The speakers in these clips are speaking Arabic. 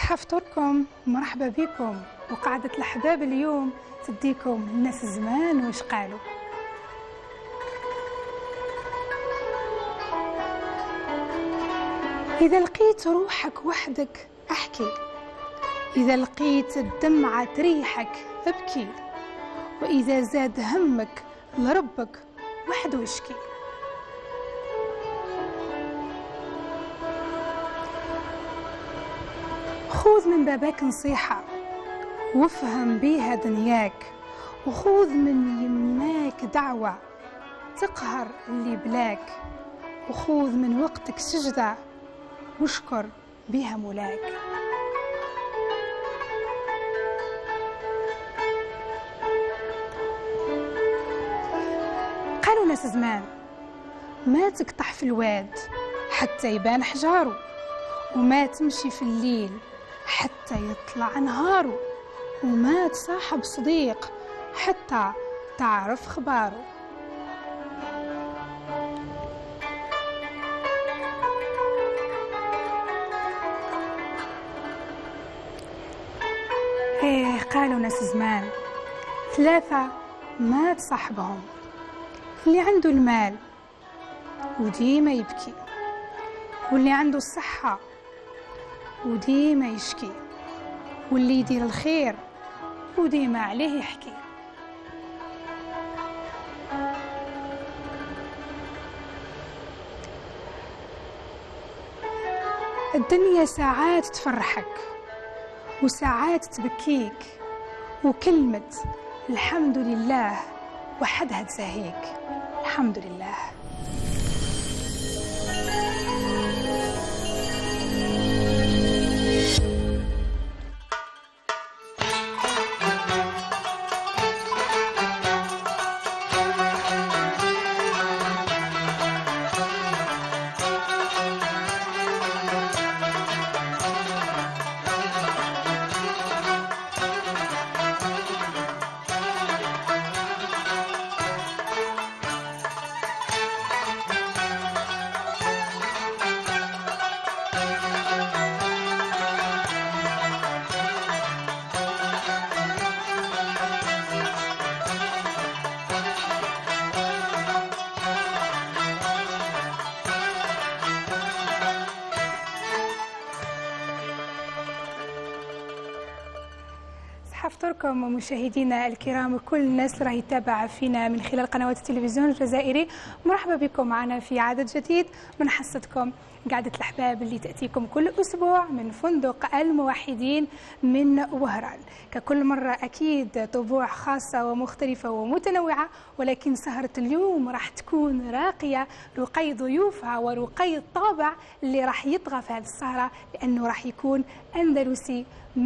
صحة فطوركم، مرحبا بكم. وقعدة الأحباب اليوم تديكم الناس الزمان واش قالوا. إذا لقيت روحك وحدك أحكي، إذا لقيت الدمعة تريحك أبكي، وإذا زاد همك لربك وحده اشكي. خذ من باباك نصيحة وافهم بيها دنياك، وخذ من يماك دعوة تقهر اللي بلاك، وخذ من وقتك سجدة واشكر بيها مولاك. قالوا ناس زمان ما تقطع في الواد حتى يبان حجاره، وما تمشي في الليل حتى يطلع نهاره، وما تصاحب صديق حتى تعرف خباره. قالوا ناس زمان ثلاثة ما تصاحبهم، اللي عنده المال وديما يبكي، واللي عنده الصحة وديما يشكي، واللي يدير الخير وديما عليه يحكي. الدنيا ساعات تفرحك وساعات تبكيك، وكلمة الحمد لله وحدها تساهيك. الحمد لله. فطوركم مشاهدينا الكرام، وكل الناس راهي تتابع فينا من خلال قنوات التلفزيون الجزائري. مرحبا بكم معنا في عدد جديد من حصتكم قعدة الأحباب اللي تأتيكم كل أسبوع من فندق الموحدين من وهران. ككل مرة أكيد طبوع خاصة ومختلفة ومتنوعة، ولكن سهرة اليوم راح تكون راقية، رقي ضيوفها ورقي الطابع اللي راح يطغى في هذه السهرة، لأنه راح يكون أندلسي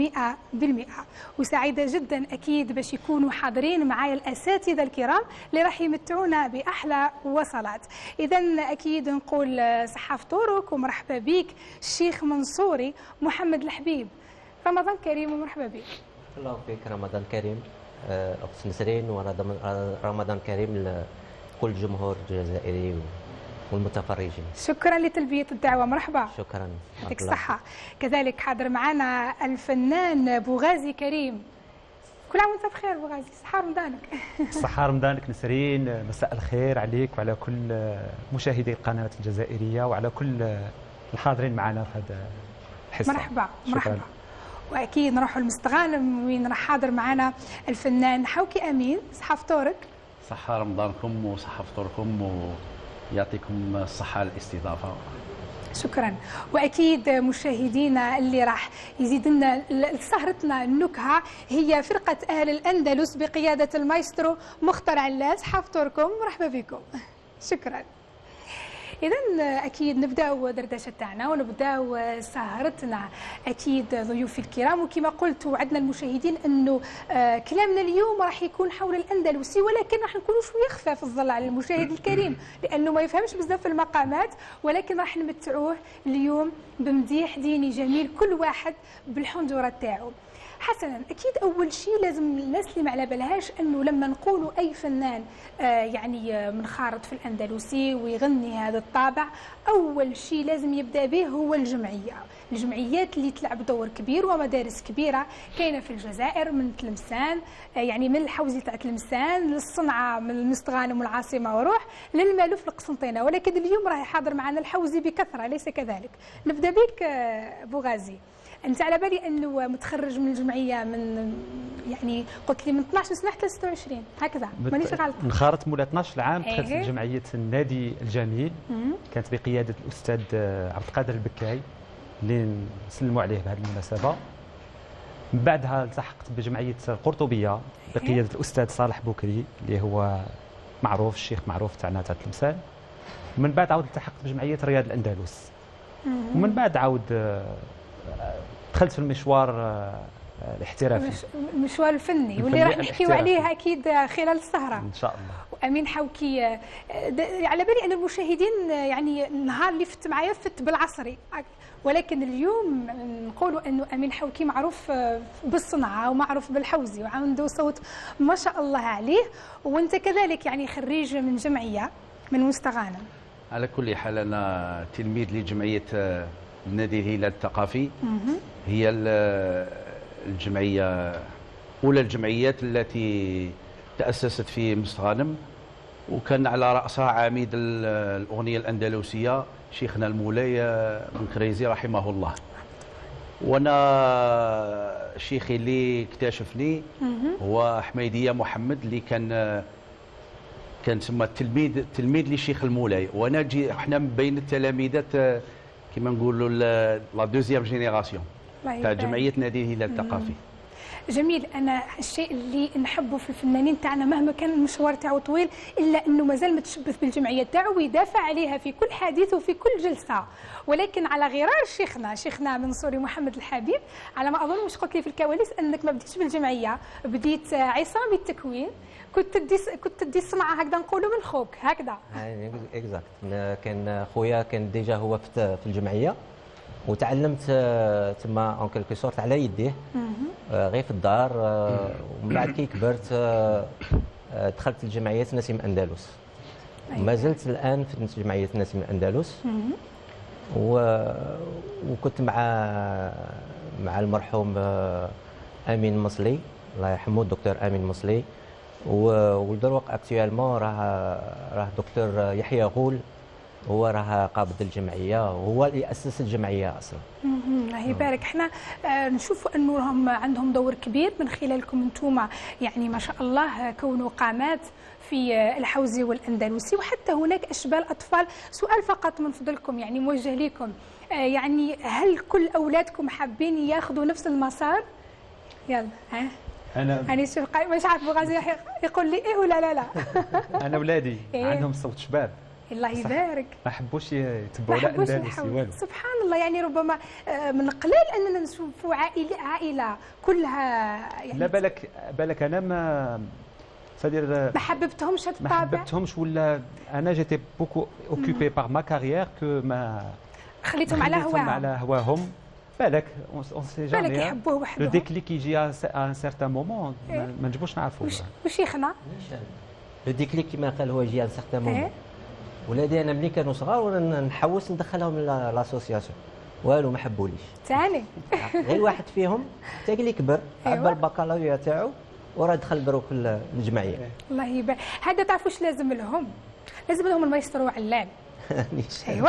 100%. وسعيدة جدا أكيد باش يكونوا حاضرين معايا الأساتذة الكرام اللي راح يمتعونا بأحلى وصلات. إذا أكيد نقول صحة فطورك ومرحبا بك الشيخ منصوري محمد الحبيب. رمضان كريم ومرحبا بك. الله فيك، رمضان كريم أخت نسرين، ورمضان كريم لكل الجمهور الجزائري والمتفرجين. شكرا لتلبية الدعوة، مرحبا. شكرا، يعطيك الصحة. كذلك حاضر معنا الفنان بوغازي كريم. كل عام وانت بخير بوغازي، صحة رمضانك. صحة رمضانك نسرين، مساء الخير عليك وعلى كل مشاهدي القناة الجزائرية وعلى كل الحاضرين معنا في هذا الحصة. مرحبا مرحبا. واكيد نروحوا للمستغانم وين راح حاضر معنا الفنان حوكي امين. صحة فطورك. صحة رمضانكم وصحة فطوركم ويعطيكم الصحة على الاستضافة. شكرا. واكيد مشاهدينا اللي راح يزيد لنا سهرتنا النكهه هي فرقه اهل الاندلس بقياده المايسترو مختار علاس. صحة فطوركم، مرحبا بكم. شكرا. إذا أكيد نبداو دردشة تاعنا ونبداو سهرتنا. أكيد ضيوفي الكرام، وكما قلت وعدنا المشاهدين أنه كلامنا اليوم راح يكون حول الأندلسي، ولكن راح نكون شوية خفاف الظل على المشاهد الكريم لأنه ما يفهمش بزاف في المقامات، ولكن راح نمتعوه اليوم بمديح ديني جميل كل واحد بالحنجرة تاعو. حسنا، اكيد اول شيء لازم الناس اللي ما على بالهاش انه لما نقولوا اي فنان يعني منخرط في الاندلسي ويغني هذا الطابع، اول شيء لازم يبدا به هو الجمعيات اللي تلعب دور كبير ومدارس كبيره كاينه في الجزائر، من تلمسان يعني من الحوزه تاع تلمسان للصنعه، من المستغانم والعاصمه وروح للمالوف القسنطينه. ولكن اليوم راهي حاضر معنا الحوزي بكثره، ليس كذلك. نبدا بك بوغازي، انت على بالي انه متخرج من الجمعيه من يعني قلت لي من 12 سنه حتى 26 هكذا، مانيش غلط. انخرطت مولا 12 عام، دخلت جمعيه النادي الجميل، كانت بقياده الاستاذ عبد القادر البكاي اللي نسلموا عليه بهذه المناسبه. من بعدها التحقت بجمعيه القرطبيه بقياده الاستاذ صالح بوكري اللي هو معروف، الشيخ معروف تاعنا تاع تلمسان. ومن بعد عاود التحقت بجمعيه رياض الاندلس. ومن بعد عاود دخلت في المشوار الاحترافي، المشوار الفني واللي راح نحكيو عليه اكيد خلال السهره ان شاء الله. وامين حوكي على بالي ان المشاهدين يعني النهار اللي فت معايا فت بالعصري، ولكن اليوم نقولوا انه امين حوكي معروف بالصنعه ومعروف بالحوزي وعنده صوت ما شاء الله عليه، وانت كذلك يعني خريج من جمعيه من مستغانم. على كل حال انا تلميذ لجمعيه النادي الهلال الثقافي. هي الجمعيه اولى الجمعيات التي تاسست في مستغانم، وكان على راسها عميد الاغنيه الاندلسيه شيخنا المولاي بن كريزي رحمه الله. وانا شيخي اللي اكتشفني هو حميديه محمد اللي كان تسمى تلميذ لشيخ المولاي، وانا احنا من بين التلاميذات كما نقولوا لا دوزيام جينيراسيون تاع جمعيه نادي الهلال الثقافي. جميل. انا الشيء اللي نحبه في الفنانين تاعنا مهما كان المشوار تاعو طويل الا انه مازال متشبث بالجمعيه تاعو ويدافع عليها في كل حديث وفي كل جلسه. ولكن على غرار شيخنا منصوري محمد الحبيب، على ما اظن مش قلت لي في الكواليس انك ما بديتش بالجمعيه، بديت عصامي التكوين، كنت تدي الصنعه هكذا نقولوا من خوك هكذا. اكزاكت. كان خويا كان ديجا هو في الجمعيه، وتعلمت تما اون كيلكو سورت على يديه غير في الدار. ومن بعد كي كبرت دخلت لجمعيه نسيم اندلس. ما زلت الان في جمعيه نسيم اندلس. وكنت مع المرحوم امين مصلي الله يرحمه، الدكتور امين مصلي. ودروك اكتويلمون راه دكتور يحيى غول، هو راه قابض الجمعيه وهو اللي اسس الجمعيه اصلا. الله يبارك. احنا نشوفوا انه راهم عندهم دور كبير من خلالكم انتم، يعني ما شاء الله كونوا قامات في الحوزي والاندلسي، وحتى هناك اشبال اطفال. سؤال فقط من فضلكم يعني موجه لكم، يعني هل كل اولادكم حابين ياخذوا نفس المسار؟ يلا انا شوف مش عارف بوغازي يقول لي ايه ولا لا. انا اولادي عندهم صوت شباب الله يبارك، ما حبوش يتبعوا لا اندلسي والو. سبحان الله. يعني ربما من قليل اننا نشوفوا عائله كلها يعني لا بالك انا ما حببتهمش هذا الطابع، ما حببتهمش، ولا انا جيتي بوكو اوكوبي باغ ما كارير كو ما خليتهم على هواهم. بالك اون سي جامي، بالك يحبوه وحدهم. لو ديكليك يجي ان سيرتان مومون ما نجبوش نعرفوه. وشيخنا لو ديكليك كما قال هو يجي ان سيرتان مومون. ولادي انا ملي كانوا صغار وانا نحوس ندخلهم لاسوسياسيون، والو ما حبوليش ثاني. غير واحد فيهم حتى اللي كبر عبى البكالوريا تاعو وراه دخل دروك الجمعيه. الله يبارك. هذا تعرفوا واش لازم لهم المايسترو علام. ايوه.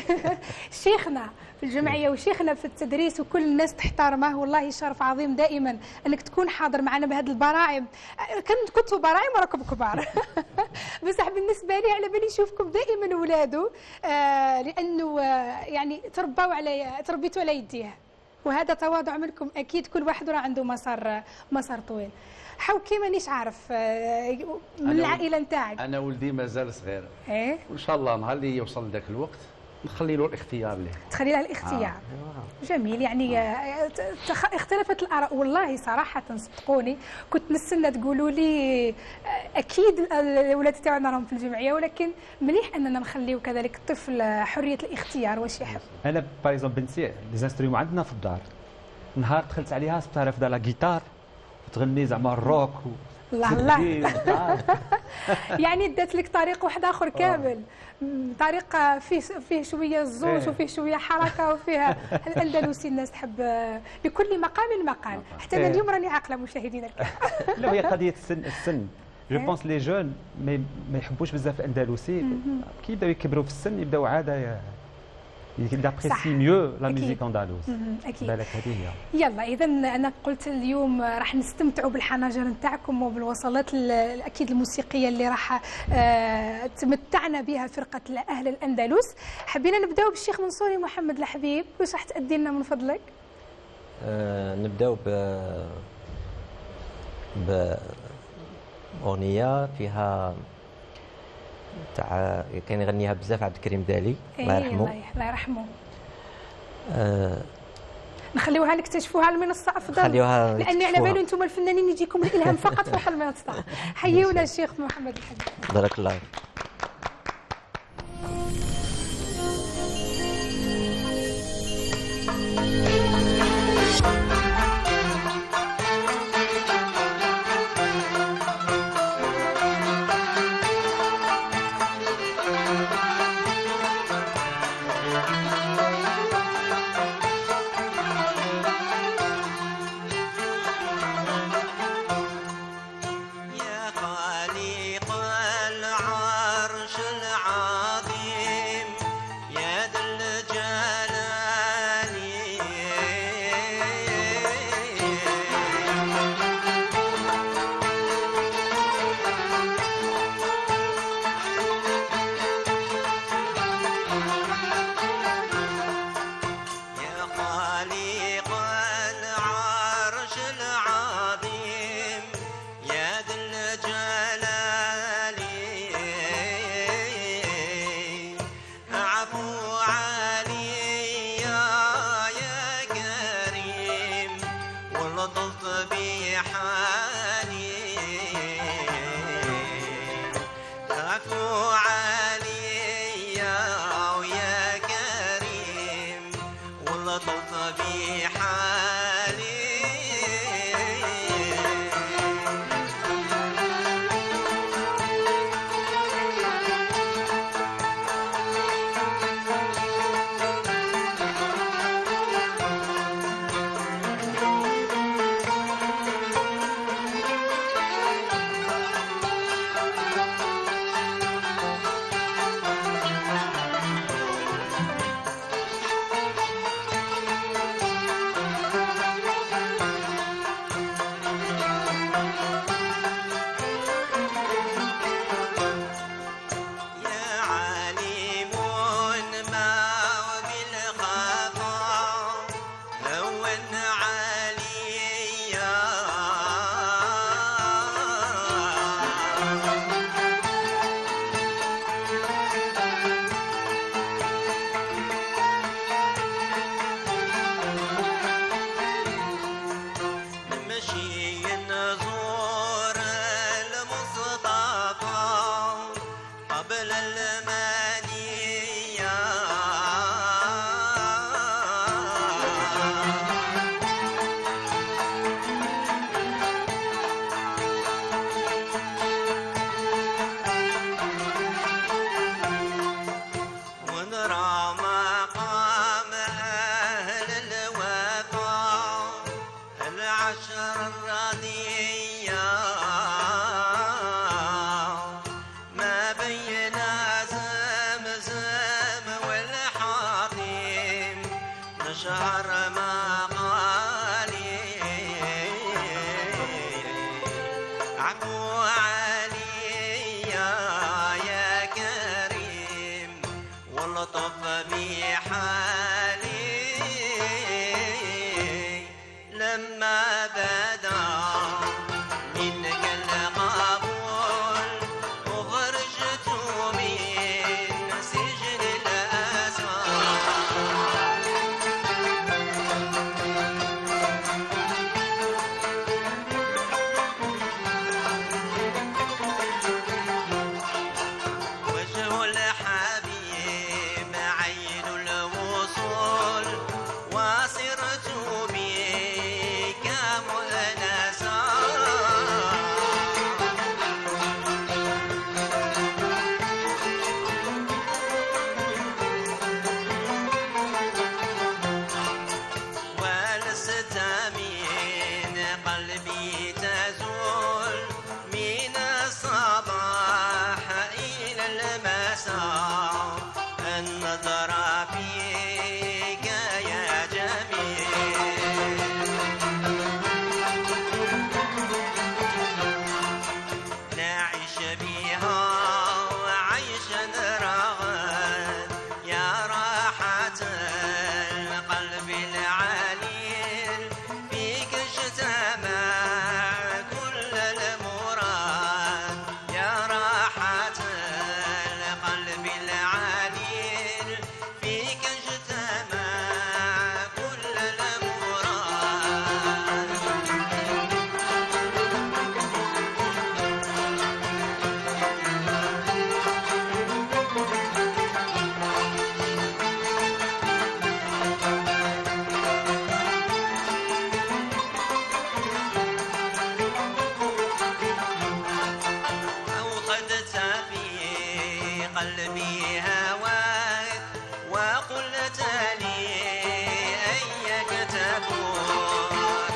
شيخنا في الجمعيه وشيخنا في التدريس وكل الناس تحترمه، والله شرف عظيم دائما انك تكون حاضر معنا بهذه البراعم. كنتوا براعم وراكم كبار. بصح بالنسبه لي على بالي نشوفكم دائما ولاده، لانه يعني تربيتوا على يديه، وهذا تواضع منكم اكيد. كل واحد راه عنده مسار طويل. حوكي مانيش عارف من العائله نتاعك. انا ولدي مازال صغير، وان شاء الله نهار اللي يوصل ذاك الوقت نخلي له الاختيار له. تخلي له الاختيار. جميل. يعني اختلفت الاراء والله صراحه صدقوني. كنت نستنى تقولوا لي اكيد الاولاد تاعنا راهم في الجمعيه، ولكن مليح اننا نخليو كذلك الطفل حريه الاختيار واش يحب. انا باغ اكزومبل بنتي لي زانسترومون عندنا في الدار، نهار دخلت عليها تعرف لا جيتار وتغني زعما الروك الله الله. يعني دات لك طريق واحد اخر كامل، طريق فيه شويه الزوج وفيه شويه حركه وفيه الاندلسي. الناس تحب لكل مقام مقال. حتى انا اليوم راني عاقله مشاهدينا الكرام. لا هي قضيه السن جو بونس لي جون ما يحبوش بزاف الاندلسي، كي يبداو يكبروا في السن يبداو عاده يابريسي ميو لا ميوزيك اندالوز. اكيد بالك هذه هي. يلا اذا انا قلت اليوم راح نستمتعوا بالحناجر نتاعكم وبالوصلات اكيد الموسيقيه اللي راح تمتعنا بها فرقه اهل الاندلس. حبينا نبداو بالشيخ منصوري محمد الحبيب، واش راح تأدي لنا من فضلك؟ نبداو اغنيه فيها تاع كان يغنيها بزاف عبد الكريم دالي الله يرحمه. الله يرحمه. نخليوها نكتشفوها على المنصه افضل، خليوها لان على بالو انتم الفنانين يجيكم الالهام فقط فوق المنصه. حيونا الشيخ محمد الحبيب. بارك الله. يا خالق العرش أنسى النظر فيك يا جميل. نعيش بها وعيشا رغد يا راحة القلب العليل، فيك اجتمع كل المراد يا راحة القلب العليل، فيك اجتمع كل المراد. أوقدت في قلبي هواك وقلت لي أيك تكون،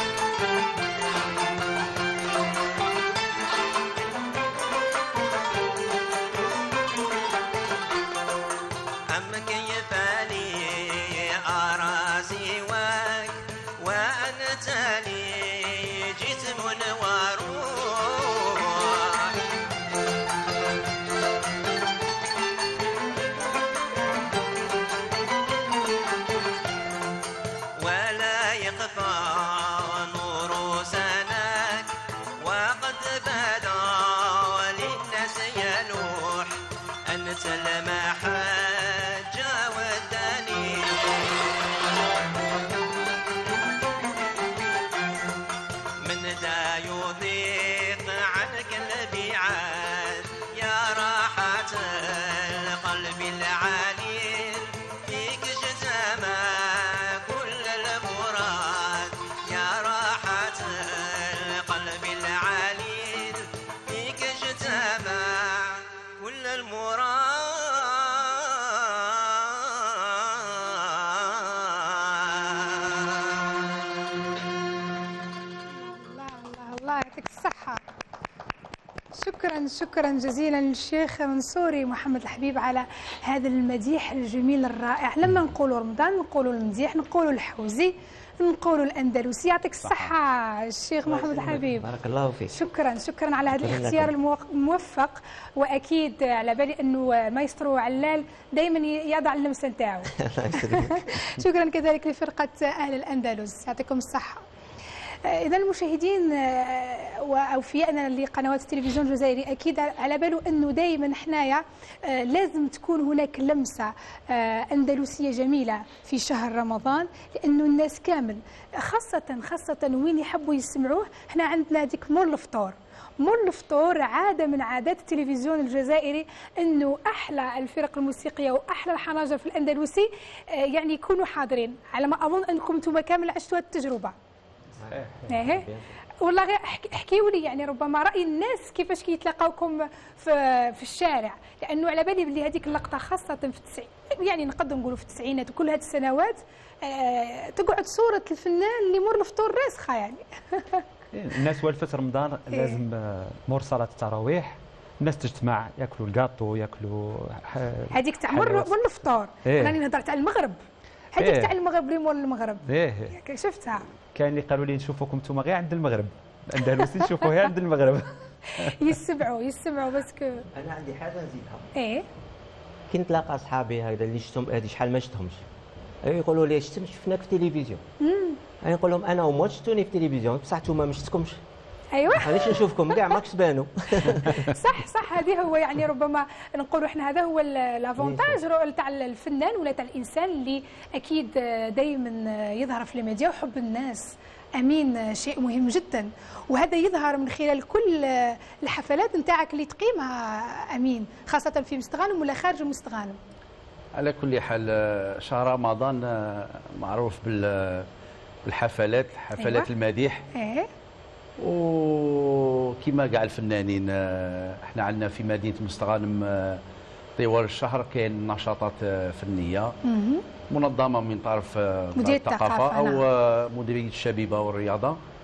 أم كيف لي أرى سواك وأنت لي جسم وروح. ولا يخفى نور سناك وقد بدا للناس يلوح، أنت المحجة والدليل. من ذا يضيق عنك البعاد يا راحة القلب العليل، فيك اجتمع كل المراد يا راحة القلب العليل، فيك اجتمع كل المراد. الله يعطيك الصحة. شكرا جزيلا للشيخ منصوري محمد الحبيب على هذا المديح الجميل الرائع. لما نقولوا رمضان نقولوا المديح، نقولوا الحوزي، نقولوا الاندلسي. يعطيك الصحة الشيخ محمد الحبيب. بارك الله فيك. شكرا على هذا الاختيار الموفق، واكيد على بالي انه مايسترو علال دائما يضع اللمسه نتاعو. شكرا كذلك لفرقه اهل الاندلس، يعطيكم الصحه. إذا المشاهدين وأوفيائنا لقنوات التلفزيون الجزائري أكيد على باله أنه دائما حنايا لازم تكون هناك لمسة أندلسية جميلة في شهر رمضان، لأنه الناس كامل خاصة وين يحبوا يسمعوه. احنا عندنا ديك مول الفطور. مول الفطور عادة من عادات التلفزيون الجزائري أنه أحلى الفرق الموسيقية وأحلى الحناجر في الأندلسي يعني يكونوا حاضرين. على ما أظن أنكم أنتم كامل عشتوا التجربة. ايه والله غير احكيوا لي يعني ربما راي الناس كيفاش كيتلاقاوكم في الشارع، لانه على بالي بلي هذيك اللقطه خاصه في يعني نقدر نقولوا في التسعينات وكل هذه السنوات تقعد صوره الفنان اللي مر الفطور راسخه يعني. الناس والفت رمضان لازم مور صلاه التراويح الناس تجتمع ياكلوا الكاطو ياكلوا هذيك تاع مر الفطور. راني نهضر تاع المغرب، هذيك تاع المغرب اللي مول المغرب شفتها. كاين اللي قالوا لي نشوفوكم انتم غير عند المغرب، الاندلسي نشوفوا غير عند المغرب. يسمعوا باسكو انا عندي حاجه نزيدها. ايه كي نتلاقى اصحابي هكذا اللي شفتهم هذه شحال ما شفتهمش، يقولوا لي شفناك في التلفزيون. نقول لهم انا وما شفتوني في التلفزيون بصح انتوما ما شفتكمش. ايوه علاش نشوفكم كاع ماكش تبانوا. صح هذه هو يعني ربما نقولوا احنا هذا هو الافونتاج تاع الفنان ولا تاع الانسان اللي اكيد دائما يظهر في الميديا وحب الناس. امين شيء مهم جدا، وهذا يظهر من خلال كل الحفلات نتاعك اللي تقيمها امين، خاصه في مستغانم ولا خارج مستغانم. على كل حال شهر رمضان معروف بالحفلات، حفلات أيوة. المديح. وكما كاع الفنانين احنا عندنا في مدينه مستغانم طوال الشهر كاين نشاطات فنيه منظمه من طرف الثقافه او مديريه الشبيبه والرياضه.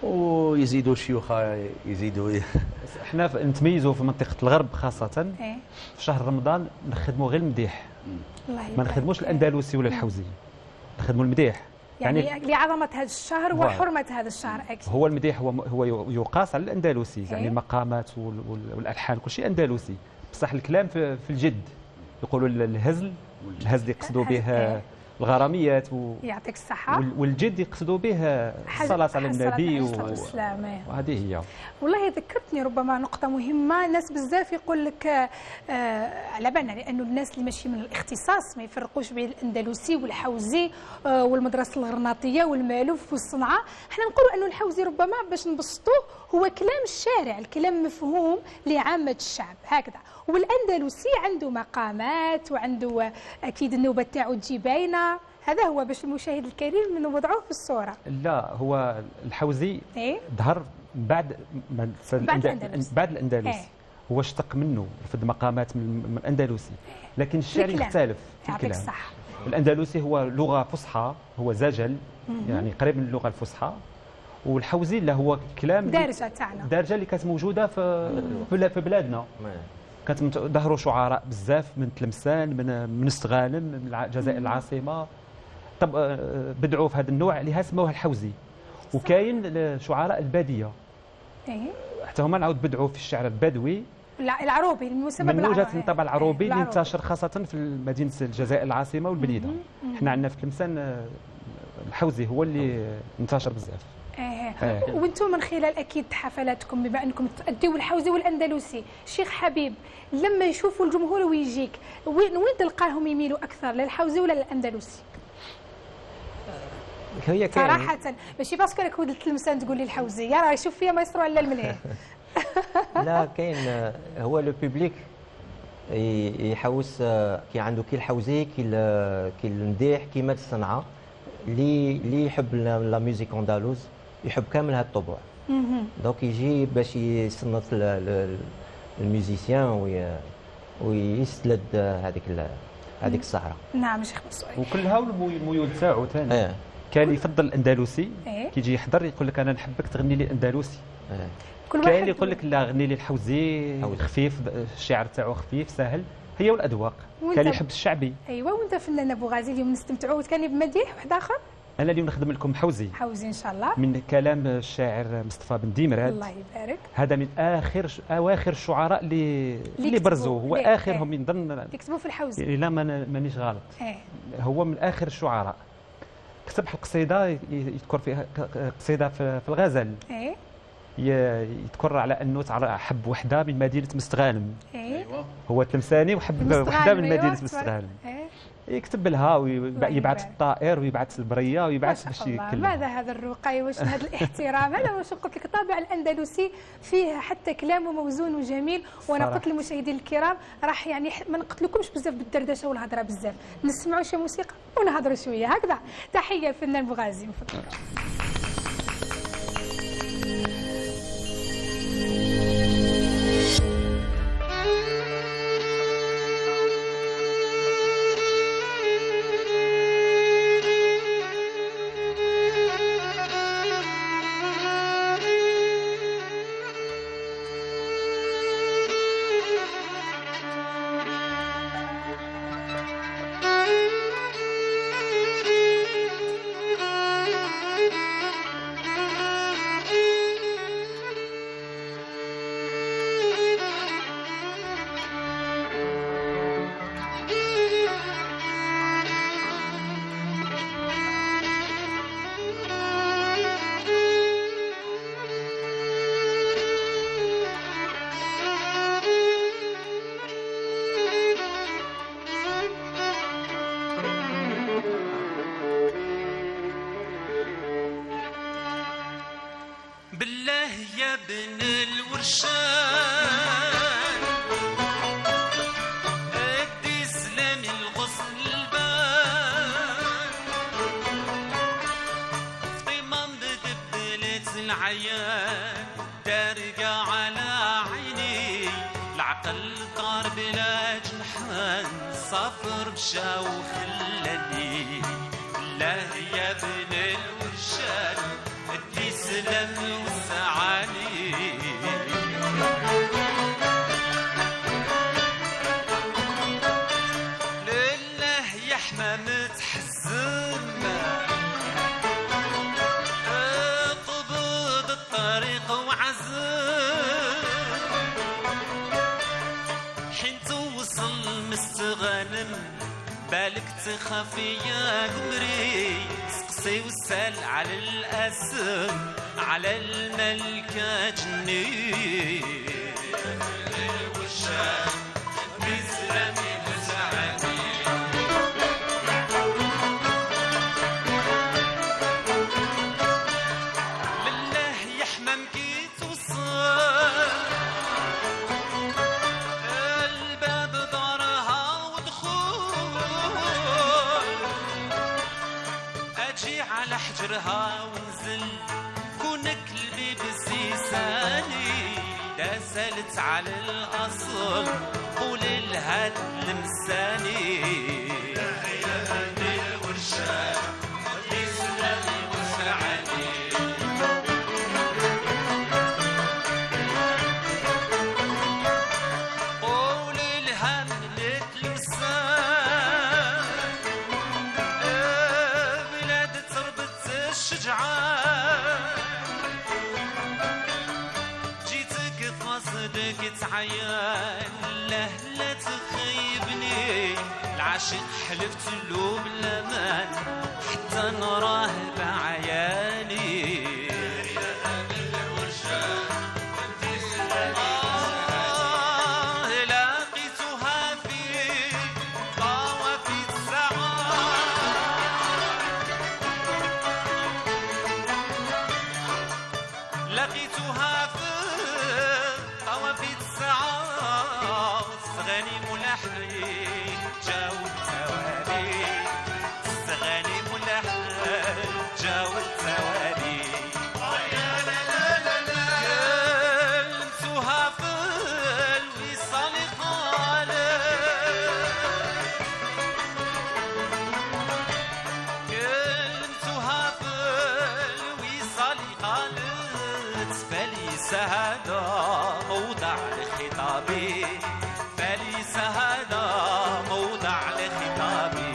ويزيدوا الشيوخ يزيدوا احنا نتميزوا في منطقه الغرب خاصه إيه. في شهر رمضان نخدموا غير المديح، الله ما يبارك. نخدموش الاندلسي ولا الحوزي، نخدموا المديح. يعني لعظمه هذا الشهر وحرمه هذا الشهر اكيد. هو المديح هو يقاس على الاندلسي، يعني إيه. المقامات والالحان كل شيء اندلسي، بصح الكلام في الجد. يقولوا الهزل يقصدوا به إيه. الغراميات يعطيك الصحه. والجد يقصدوا به الصلاه على النبي والسلام. وهذه هي. والله ذكرتني ربما نقطة مهمة. الناس بزاف يقول لك على بالنا لأنه الناس اللي ماشي من الاختصاص ما يفرقوش بين الأندلسي والحوزي والمدرسة الغرناطية والمالوف والصنعاء. احنا نقولوا أنه الحوزي ربما باش نبسطوه هو كلام الشارع، الكلام مفهوم لعامة الشعب هكذا. والأندلسي عنده مقامات وعنده أكيد النوبة تاعو تجي باينة. هذا هو باش المشاهد الكريم نوضعوه في الصورة. لا، هو الحوزي إيه؟ ظهر بعد الأندلس. إيه؟ هو اشتق منه رفد مقامات من الأندلسي، لكن الشعر يختلف في يعطيك الكلام. الصحة. الأندلسي هو لغة فصحى، هو زجل يعني قريب من اللغة الفصحى. والحوزي لا، هو كلام دارجة تاعنا، دارجة اللي كانت موجودة في بلادنا. كانت ظهروا شعراء بزاف من تلمسان، من استغانم، من الجزائر العاصمة. طب بدعوا في هذا النوع اللي سموه الحوزي. وكاين شعراء البادية حتى هما نعاود بدعوا في الشعر البدوي العروبي المسمى من وجهة الطبع العروبي اللي انتشر خاصة في مدينة الجزائر العاصمة والبليدة. احنا عندنا في تلمسان الحوزي هو اللي انتشر بزاف. وانتم من خلال اكيد حفلاتكم بما انكم تؤديوا الحوزي والاندلسي، شيخ حبيب لما يشوفوا الجمهور ويجيك وين تلقاهم يميلوا اكثر للحوزي ولا للاندلسي؟ هي صراحة ماشي باسكو راك ولد تلمسان تقول لي الحوزي، يا راه شوف فيا ما يصروا على المليح. لا كاين هو لو بوبليك يحوس كي عنده كي الحوزي كي المديح كيما الصنعاء اللي يحب لا ميوزيك اندالوز يحب كامل هاد الطبوع. دونك يجي باش يصنت الميوزيسيان ويستلد هذيك السهره. نعم شيخ مسعود. وكلها والميول تاعو ثاني. كان يفضل الاندلسي. كيجي يحضر يقول لك انا نحبك تغني لي اندلسي. كاين يقول لك لا غني لي الحوزي خفيف، الشعر تاعو خفيف سهل. هي والاذواق. كان يحب الشعبي. ايوا. وانت فنان ابو غازي اليوم نستمتعوا كان بمديح واحد اخر. انا اليوم نخدم لكم حوزي ان شاء الله من كلام الشاعر مصطفى بن ديمراد. الله يبارك. هذا من اواخر الشعراء اللي برزوا، هو اخرهم من ضمن يكتبوا في الحوزي. لا مانيش غلط. هو من اخر الشعراء. كتب قصيده يذكر فيها قصيده في الغزل. يذكر على انه حب وحده من مدينه مستغانم. هو تلمساني وحب وحده من مدينه مستغانم. يكتب لها ويبعث الطائر ويبعث البريه ويبعث باش يكلم. ماذا هذا الرقي واش هذا الاحترام؟ هذا واش قلت لك الطابع الاندلسي فيه حتى كلامه موزون وجميل. وانا قلت للمشاهدين الكرام راح يعني ما نقتلكمش بزاف بالدردشه والهضره بزاف، نسمعوا شي موسيقى ونهضروا شويه هكذا. تحيه الفنان بوغازي. بالله يا ابن الورشان ادي سلامي الغصن البان طيمان بدبلت العيان دارقة على عيني العقل طار بلا جنحان صافر مشى وخلاني بالله يا ابن الورشان ادي سلامي غنم بالك تخافي يا قمري سقسي وسال على الاسم على الملكة جني والشام بسلامي وسعادي لله يا حمام كي توصل الباب دارها ودخول اجي على حجرها ونزل كونك البيب السيساني دازلت على الاصل قولي لها المساني يا هادي الورشان يسلمي وسعاني قولي لها ملت لسان بلاد تربت الشجعان جيتك قصدك تعيان لا لا تخيبني العاشق حلفت له بالامان حتى نراه بعياني لقيتها في طوافي الساعات لقيتها في طوافي الساعات صغاني ملحي جاو التوالي صغاني ملحي جاو التوالي كلمتها في الوصال كلمتها في الوصال قالت فليس هذا موضع لخطابي فليس هذا موضع لخطابي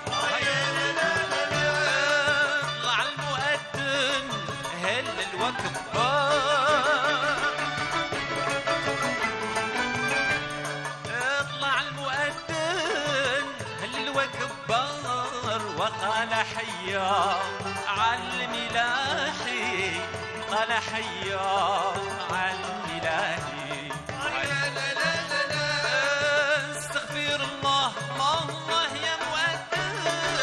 طلع المؤذن هل الوقت اطلع المؤذن هل الوكبار وقال حيا علملاحي قال حيا علملاحي استغفر الله الله الله يا مؤذن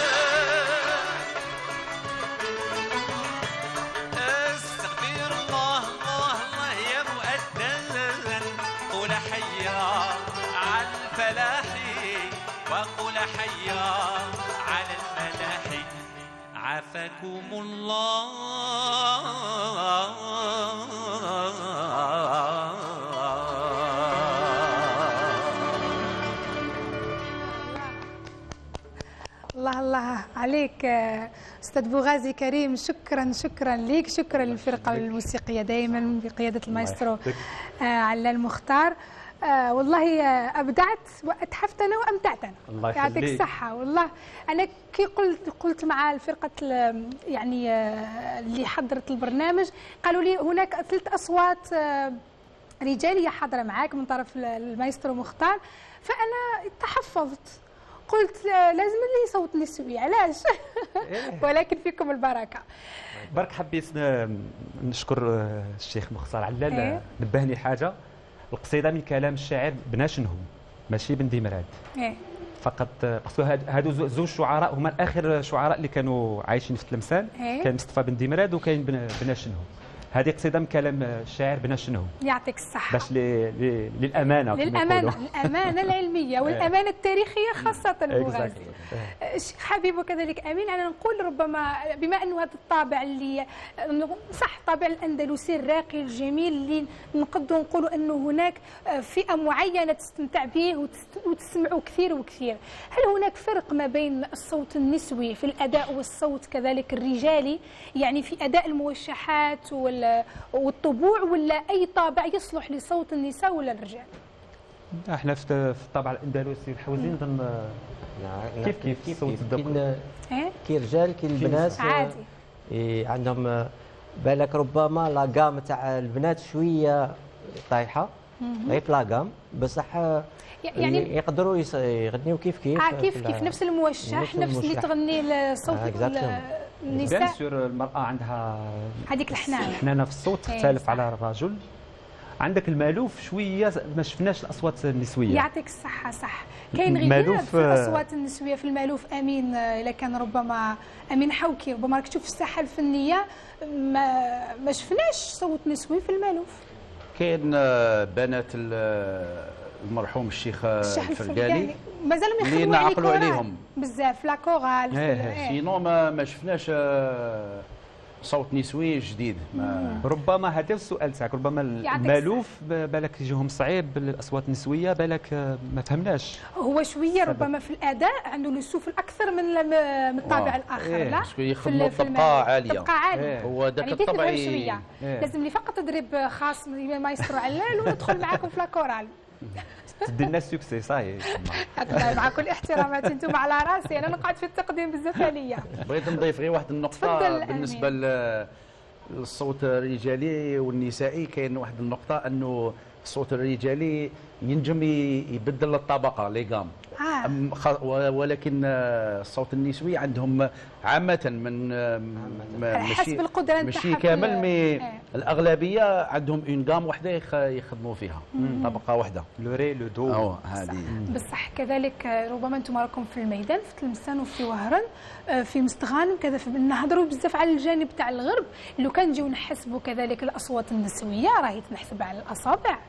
استغفر الله الله الله يا مؤذن قول حيا على الفلاح وقول حيا على الفلاح عافاكم الله الله عليك استاذ بوغازي كريم، شكرا شكرا لك، شكرا للفرقه الموسيقيه دائما بقياده المايسترو علال مختار. والله ابدعت واتحفتنا وامتعتنا. الله يعطيك يخليك. الصحه. والله انا كي قلت مع الفرقه يعني اللي حضرت البرنامج قالوا لي هناك 3 اصوات رجاليه حاضره معاك من طرف المايسترو مختار، فانا تحفظت قلت لازم لي صوت نسوي علاش ولكن فيكم البركه. برك حبيت نشكر الشيخ مختار علال. نبهني حاجه، القصيده من كلام الشاعر بناشنهم ماشي بن ديمراد فقط، باسكو هادو زوج شعراء هما اخر شعراء اللي كانوا عايشين في تلمسان. كان مصطفى بن ديمراد وكاين بناشنهم. هذه قصيده من كلام الشاعر بناشنهم. يعطيك الصحه. باش للامانه الامانه العلميه والامانه التاريخيه خاصه بوغازي. الشيخ حبيب وكذلك امين. انا نقول ربما بما انه هذا الطابع اللي صح الطابع الاندلسي الراقي الجميل اللي نقدروا نقولوا انه هناك فئه معينه تستمتع به وتسمعوا كثير وكثير. هل هناك فرق ما بين الصوت النسوي في الاداء والصوت كذلك الرجالي، يعني في اداء الموشحات والطبوع، ولا اي طابع يصلح لصوت النساء ولا الرجال؟ احنا في الطابع الاندلسي الحوزي نظن كيف صوت الدق كي رجال كي البنات عادي. عندهم بالك ربما لا غام تاع البنات شويه طايحه غير في لاكام بصح يعني يقدروا يغنيوا كيف كيف نفس الموشح نفس اللي تغني الصوت النساء. بيان سور المراه عندها هذيك الحنانه في الصوت تختلف على الرجل. عندك المالوف شويه ما شفناش الاصوات النسويه. يعطيك الصحه صح. كاين غياب في الاصوات النسويه في المالوف. امين الا كان ربما امين حوكي ربما راك تشوف في الساحه الفنيه ما شفناش صوت نسوي في المالوف. كاين بنات المرحوم الشيخ الفرقاني مازال اللي نعقلوا عليهم بزاف لا كورال. سينو ما شفناش صوت نسوي جديد. ربما هذا السؤال تاعك، ربما المالوف بالك يجيهم صعيب الاصوات النسويه، بالك ما فهمناش. هو شويه ربما في الاداء عنده لسوف اكثر من الطابع الاخر. لا يخدموا طبقه عاليه. طبقه عاليه هو ذاك الطبع لازم لي فقط تدريب خاص ما يستروا علال وندخل معاكم في لا كورال. تدي لنا السكسي صاي. مع كل احتراماتي انتم على راسي، انا نقعد في التقديم بزاف عليا. بغيت نضيف غير واحد النقطه بالنسبه للصوت الرجالي والنسائي. كاين واحد النقطه انه الصوت الرجالي ينجم يبدل الطبقه لي غام ولكن الصوت النسوي عندهم عامه حسب القدره ماشي كامل الاغلبيه عندهم اون غام وحده يخدموا فيها طبقه واحده لو ري لو دو هذه. بصح كذلك ربما انتم راكم في الميدان في تلمسان وفي وهران في مستغانم كذا نهضروا بزاف على الجانب تاع الغرب. لو كان نجيو نحسبوا كذلك الاصوات النسويه راهي تنحسب على الاصابع.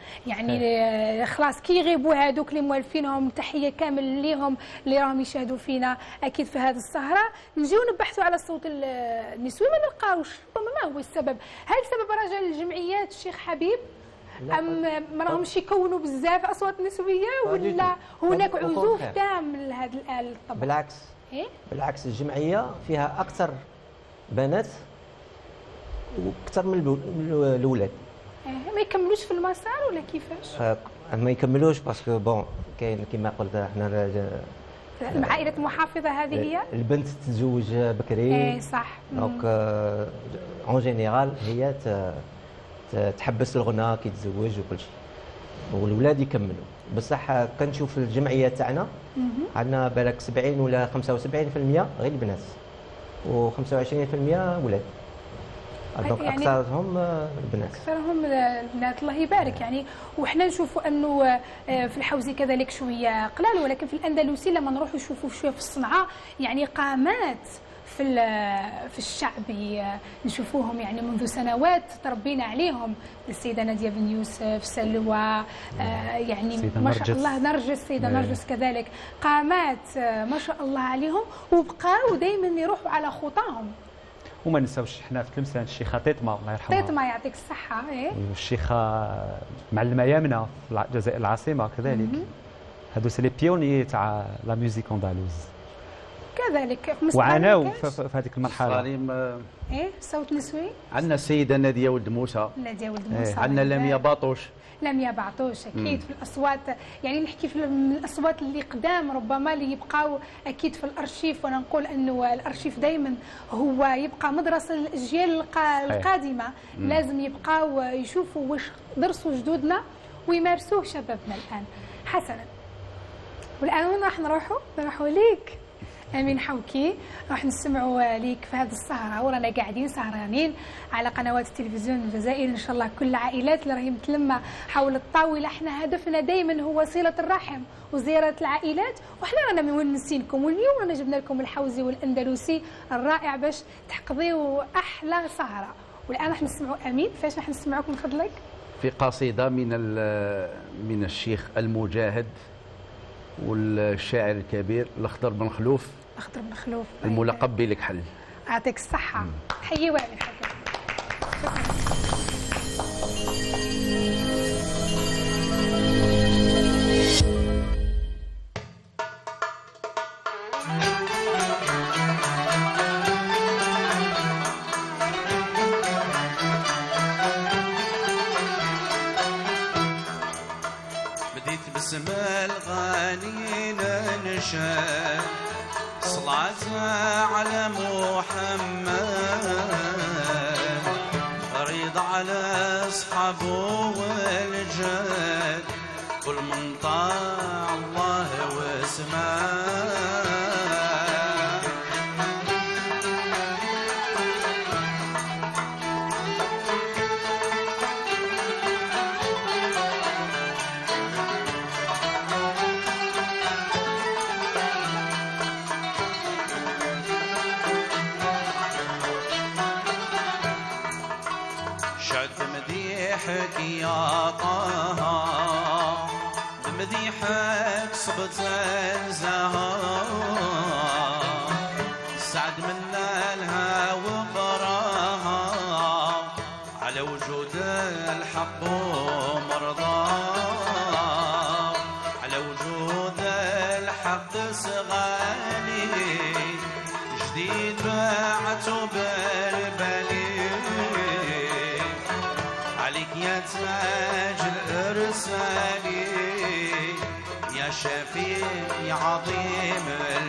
يعني خلاص كي يغيبوا هذوك اللي موالفينهم، تحيه كامل ليهم اللي راهم يشاهدوا فينا اكيد في هذه السهره. نجيو نبحثوا على الصوت النسوي ما نلقاوش. ربما ما هو السبب؟ هل السبب رجع للجمعيات الشيخ حبيب ام ما راهمش يكونوا بزاف اصوات نسويه ولا هناك عزوف تام لهذا الطبق؟ بالعكس بالعكس الجمعيه فيها اكثر بنات واكثر من الاولاد. ما يكملوش في المسار ولا كيفاش؟ ما يكملوش باسكو بون كاين كما قلت احنا العائله المحافظه هذه هي البنت تتزوج بكري. صح. دونك اون جينيرال هي تحبس الغناء كي تتزوج وكل شيء، والولاد يكملوا. بصح كنشوف الجمعيه تاعنا عندنا بالك 70 ولا 75% غير البنات و25% ولاد. دونك يعني اكثرهم البنات. اكثرهم البنات الله يبارك. يعني وحنا نشوفوا انه في الحوزي كذلك شويه قلال، ولكن في الاندلسي لما نروحوا نشوفوا شويه في الصنعاء يعني قامات في الشعب نشوفوهم يعني منذ سنوات تربينا عليهم. السيده ناديه بن يوسف، سلوى، يعني ما شاء الله نرجس، السيده نرجس كذلك، قامات ما شاء الله عليهم وبقاو دائما يروحوا على خطاهم. وما ننساوش حنا في تلمسان الشيخه طيطمه الله يرحمها. طيطمه يعطيك الصحه. والشيخه معلمه يامنه في الجزائر العاصمه كذلك. هادو سي لي بيوني تاع لا ميوزيك اندالوز كذلك. وعاناو في هذيك المرحله. صوت نسوي. عندنا السيده ناديه ولد موسى. ناديه ولد موسى. عندنا لميا باطوش. لميا باطوش اكيد في الاصوات. يعني نحكي في الاصوات اللي قدام ربما اللي يبقاو اكيد في الارشيف. وانا نقول انه الارشيف دائما هو يبقى مدرسه للاجيال القادمه. لازم يبقاو يشوفوا واش درسوا جدودنا ويمارسوه شبابنا الان. حسنا، والان وين راح نروحوا ليك امين حوكي. راح نسمعوا ليك في هذه السهره ورانا قاعدين سهرانين على قنوات التلفزيون الجزائري. ان شاء الله كل العائلات اللي راهي متلمه حول الطاوله. احنا هدفنا دائما هو صله الرحم وزياره العائلات، وحنا رانا مونسينكم. واليوم رانا جبنا لكم الحوزي والاندلسي الرائع باش تحقضيوا احلى سهره. والان راح نسمعوا امين. فاش راح نسمعوك من فضلك؟ في قصيده من الشيخ المجاهد والشاعر الكبير الأخضر بن خلوف. أخضر بن خلوف الملقب بلك حل. يعطيك الصحة. حيي وامين حقا. بسم الغالي ننشد صلاة على محمد، رضا على أصحابه والجد والجد كل من طاع الله وسماه. بمديحك يا طه بمديحك صبت الزهر سعد منا لها وقراها على وجود الحق ومرضاه على وجود الحق صغالي جديد بعته بالبلي عليك يا تاج الإرسالي يا شفيع يا عظيم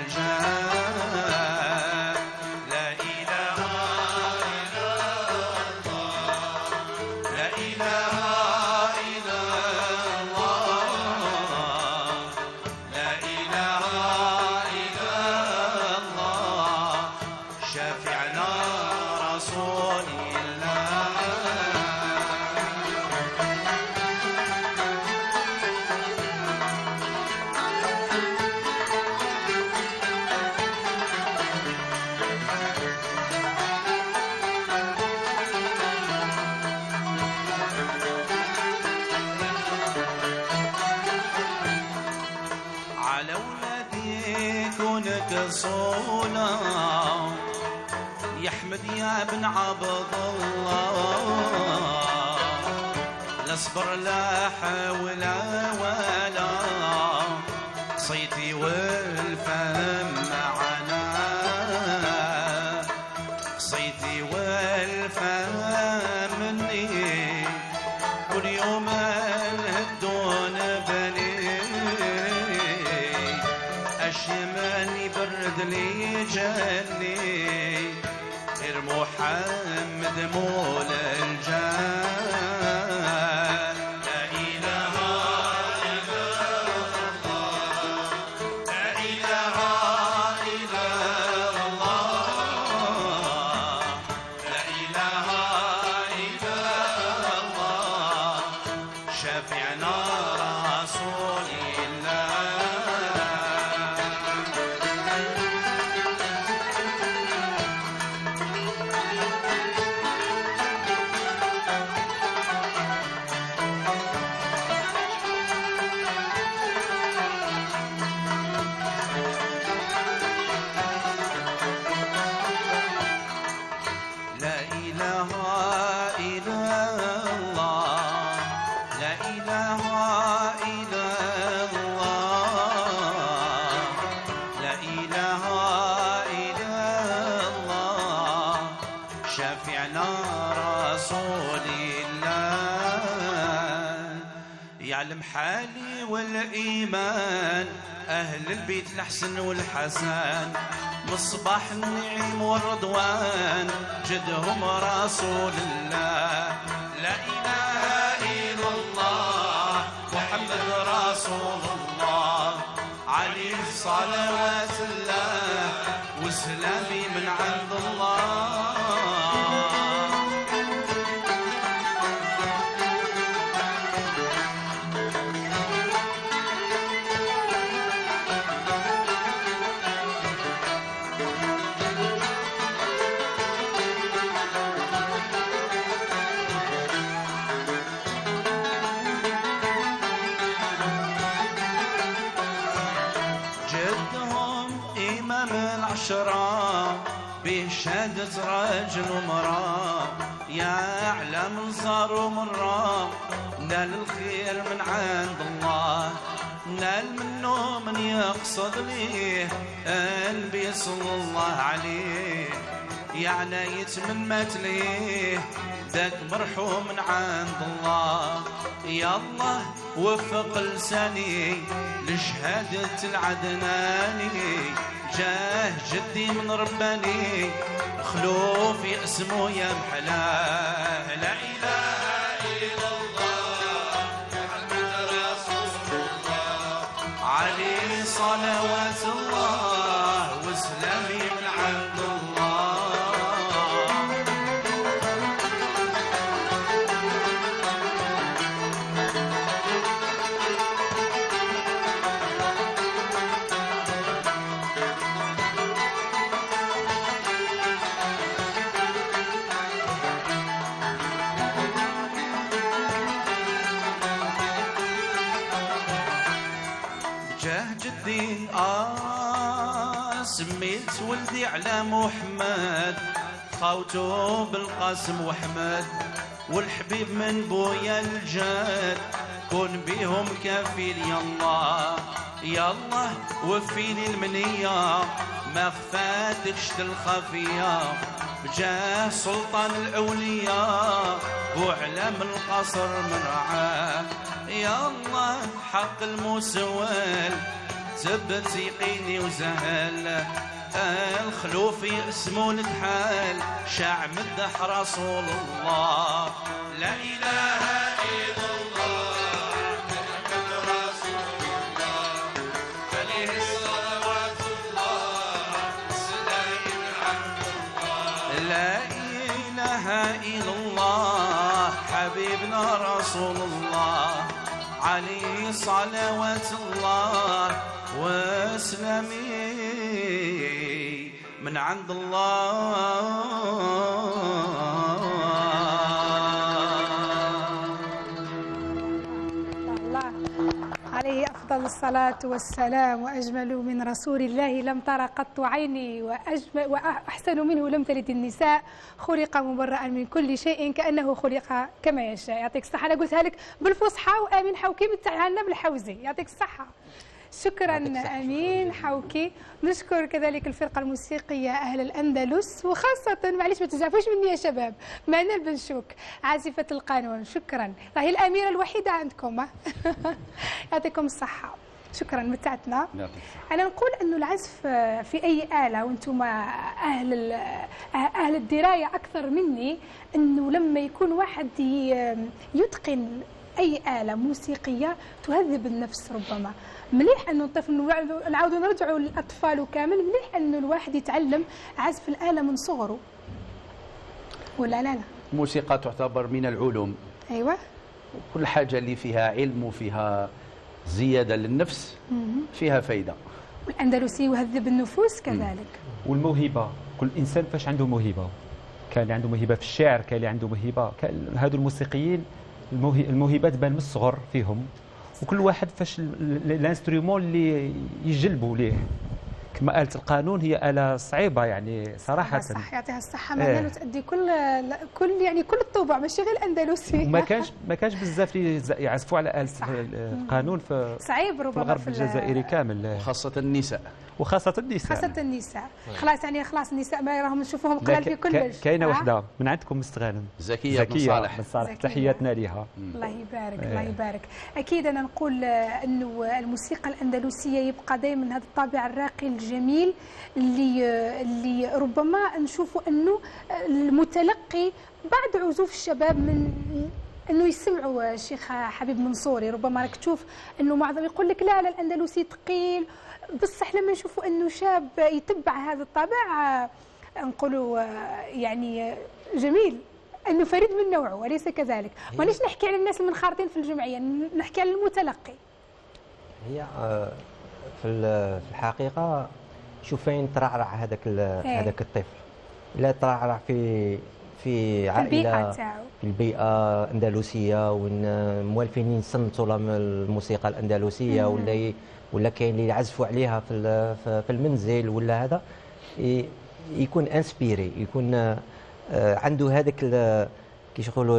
الجاه. لا إله إلا الله لا إله إلا الله لا إله إلا الله شافعنا رسول الله. على ولاديك ونكسونا يا احمد يا ابن عبد الله لا صبر لا حول ولا صيتي والفهم معنا صيتي والفهم مني كل يوم الهدون بني الشمال برد لي جني غير محمد مولى الجاه. لا إله إلا الله لا إله إلا الله لا إله إلا الله شافعنا رسول الله. لا إله إلا الله لا إله إلا الله لا إله إلا الله شافعنا رسول الله. يعلم حالي والإيمان أهل البيت الحسن والحسن مصباح النعيم والرضوان جدهم رسول الله. لا إله إلا الله محمد رسول الله عليه صلوات الله وسلامي من عند الله. جدهم إمام العشرة بشهادة رجل ومرأة يعلم صار ومرة نال الخير من عند الله نال منه من يقصد ليه قلبي صلى الله عليه يعني يتمنت ليه ذاك مرحوم من عند الله. يا الله وفق لساني لشهادة العدناني جاه جدي من رباني خلوفي اسمه يا محلاه. لا إله إلا الله الدين سميت ولدي على محمد خوته بالقاسم وحمد والحبيب من بويا الجاد كون بيهم كفيل يالله يالله وفيني المنية ما خفاتكش الخفية بجاه سلطان الأولياء وعلم القصر مرعاه يا الله حق المسوال ثبت يقيني وزهل الخلوفي اسمه نتحال شاع مدح رسول الله لا إله إلا الله محمد رسول الله عليه صلوات الله السلام عبد الله لا إله إلا الله حبيبنا رسول الله عليه صلوات الله وسلامي من عند الله الله عليه أفضل الصلاة والسلام وأجمل من رسول الله لم تر قط عيني وأحسن منه لم تلد النساء خلق مبرأ من كل شيء كأنه خلق كما يشاء. يعطيك الصحة. أنا قلتها لك بالفصحى وآمين حوكي بتاعنا بالحوزي. يعطيك الصحة. شكرا أمين حوكي. نشكر كذلك الفرقة الموسيقية أهل الأندلس وخاصة معليش ما تزعفوش مني يا شباب مانا البنشوك عازفة القانون. شكرا. راهي الأميرة الوحيدة عندكم. يعطيكم الصحة. شكرا متعتنا. أنا نقول أنه العزف في أي آلة وأنتم أهل الدراية أكثر مني أنه لما يكون واحد يتقن أي آلة موسيقية تهذب النفس ربما مليح أنه الطفل نعاودوا نرجعوا للأطفال وكامل مليح أنه الواحد يتعلم عزف الآلة من صغره ولا لا؟ الموسيقى تعتبر من العلوم. أيوة. كل حاجة اللي فيها علم وفيها زيادة للنفس فيها فايدة. والأندلسي يهذب النفوس كذلك. والموهبة كل إنسان فاش عنده موهبة كان اللي عنده موهبة في الشعر كان اللي عنده موهبة هذو الموسيقيين الموهبة تبان من الصغر فيهم وكل واحد فاش الانسترومون اللي يجلبوا ليه كما آلة القانون هي آلة صعيبة يعني صراحة. صح يعطيها الصحة مازالوا تأدي كل يعني كل الطوبع ماشي غير الأندلسي. ما كانش بزاف اللي يعزفوا على آلة القانون في صعيب ربما في الغرب الجزائري كامل خاصة النساء. وخاصة النساء. خاصة النساء. خلاص يعني خلاص النساء ما راهم نشوفوهم قلال في كلش. كاينة وحدة من عندكم مستغانم زكية بن صالح. تحياتنا لها. الله يبارك الله يبارك. أكيد أنا نقول أنه الموسيقى الأندلسية يبقى دائما هذا الطابع الراقي الجميل اللي ربما نشوفوا أنه المتلقي بعد عزوف الشباب من انه يسمعوا الشيخ حبيب منصوري ربما راك تشوف انه معظم يقول لك لا الاندلسي ثقيل بصح لما نشوفوا انه شاب يتبع هذا الطابع نقولوا يعني جميل انه فريد من نوعه وليس كذلك. مانيش نحكي على الناس المنخرطين في الجمعيه نحكي على المتلقي. هي في الحقيقه شوف فين ترعرع هذاك الطفل. لا ترعرع في عائله في البيئه اندلسيه والمؤلفين يصنتوا الموسيقى الاندلسيه ولا كاين اللي يعزفوا عليها في المنزل ولا هذا يكون انسبيري يكون عنده هذاك كيش يقولوا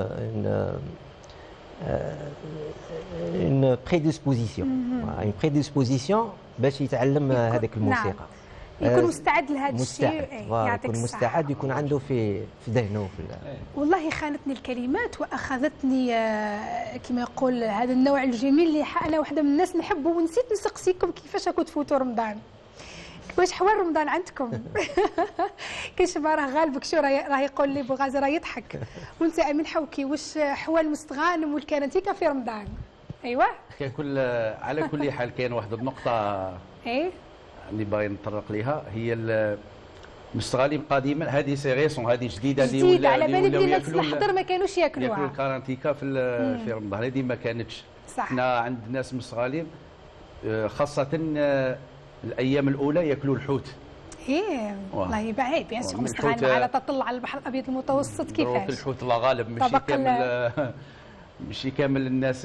une prédisposition باش يتعلم هذيك الموسيقى. يكون مستعد لهذا الشيء. يكون مستعد يكون عنده في ذهنه والله خانتني الكلمات واخذتني كما يقول هذا النوع الجميل اللي انا واحده من الناس نحبه ونسيت نسقسيكم كيفاش راكم تفوتوا رمضان. واش حوال رمضان عندكم؟ كيشبه راه غالبك شو راه يقول لي بوغازي راه يضحك. وانت امين حوكي واش حوال المستغانم والكارانتيكا في رمضان؟ ايوه كان على كل حال كاين واحد النقطه اللي باغي نطرق ليها هي المستغاليم قديما هذه سي ريسون هذه جديده اللي ولا على بالي بلي الناس الحضر ما كانوش ياكلوها. ياكلوا الكارانتيكا في رمضان هذه ما كانتش. حنا عند الناس المستغاليم خاصه الايام الاولى ياكلوا الحوت. والله يبعد بيان سور مستغانم على تطلع على البحر الابيض المتوسط كيفاش الحوت لا غالب ماشي كامل ماشي كامل الناس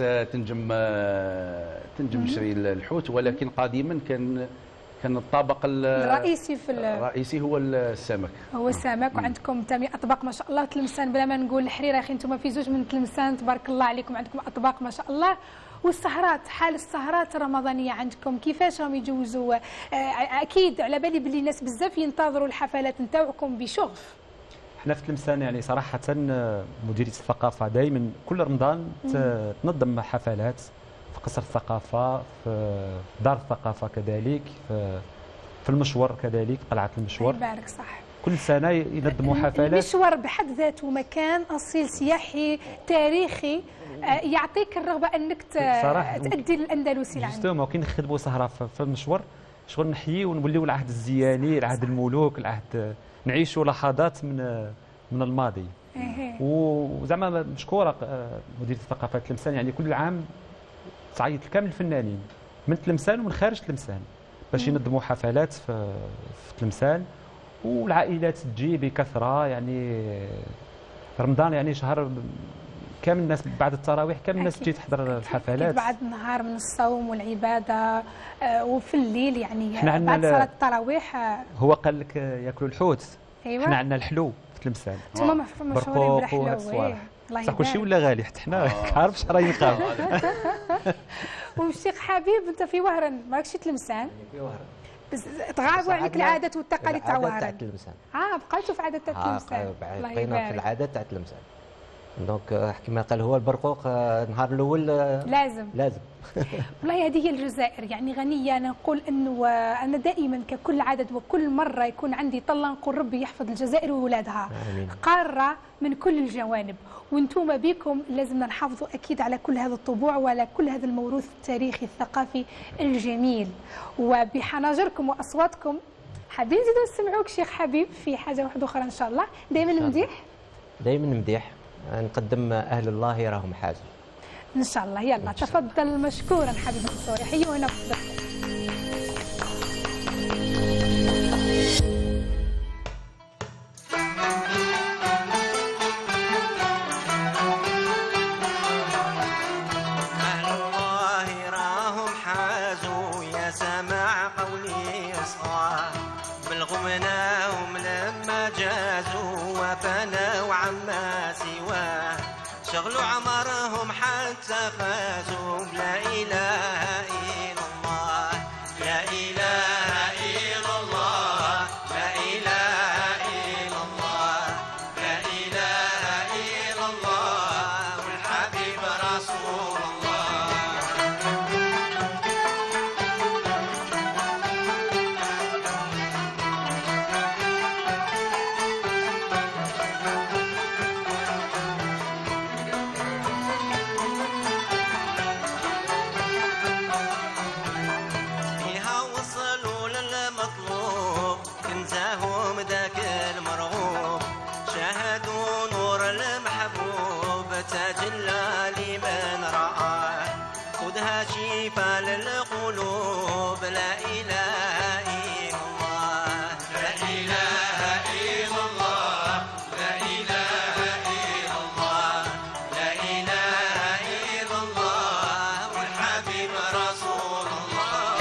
تنجم تشري الحوت، ولكن قديما كان الطابق الرئيسي هو السمك. هو السمك. وعندكم ثاني اطباق ما شاء الله. تلمسان بلا ما نقول الحريره اخي، انتم في زوج من تلمسان تبارك الله عليكم، عندكم اطباق ما شاء الله. والسهرات، حال السهرات الرمضانيه عندكم كيفاش راهم يجوزوا؟ اكيد على بالي باللي الناس بزاف ينتظروا الحفلات نتاعكم بشغف. احنا في تلمسان يعني صراحه مديريه الثقافه دائما كل رمضان تنظم حفلات في قصر الثقافه، في دار الثقافه كذلك، في المشور كذلك، قلعه المشور. يبارك صح. كل سنه ينظموا حفلات. المشور بحد ذاته مكان اصيل سياحي تاريخي، يعطيك الرغبه انك تأدي الاندلسي العام. جوستومون كي نخدموا سهره في المشور شغل نحيي ونوليو العهد الزياني، العهد الملوك، العهد نعيشوا لحظات من الماضي. وزعما مشكوره مديريه الثقافه تلمسان، يعني كل عام تعيط لكامل الفنانين من تلمسان ومن خارج تلمسان باش ينظموا حفلات في تلمسان، والعائلات تجي بكثره. يعني رمضان يعني شهر كامل الناس بعد التراويح كامل الناس تجي تحضر الحفلات بعد النهار من الصوم والعباده، وفي الليل يعني بعد صلاه التراويح. هو قال لك ياكلوا الحوت. ايوه احنا عندنا الحلو في تلمسان، انتم مشهورين بالحلو. صح كل شيء ولا غالي حتى حنا عارف اش راهي نقاو. والشيخ حبيب انت في وهران ماكش تلمسان؟ في وهران بس تغابوا عليك العادات والتقاليد تاع وهران. بقيتوا في عادات تاع تلمسان. بقينا في العادات تاع تلمسان. دونك كما قال هو البرقوق النهار الاول لازم والله هذه هي الجزائر، يعني غنيه. انا نقول انه انا دائما ككل عدد وكل مره يكون عندي طله نقول ربي يحفظ الجزائر وولادها. قاره من كل الجوانب، وانتم بكم لازمنا نحافظوا اكيد على كل هذا الطبوع وعلى كل هذا الموروث التاريخي الثقافي الجميل. وبحناجركم واصواتكم حابين نزيدوا نسمعوك شيخ حبيب في حاجه واحده اخرى ان شاء الله. دائما مديح نقدم اهل الله راهم حاجه ان شاء الله. يلا تفضل مشكورا حبيبي الصوري، حيونا بصدق. اهل الله راهم حازوا يا سمع قولي اصغى، بلغمناهم لما جازوا وفنوا عما سواه، شغلوا عمرهم حتى فازوا. لا إله إلا الله، لا إله إلا الله، لا إله إلا الله، لا إله إلا الله، والحبيب رسول الله. تجلى لمن رآه، خذها شفاء للقلوب. لا إله إلا الله، لا إله إلا الله، لا إله إلا الله، لا إله إلا الله، والحبيب رسول الله.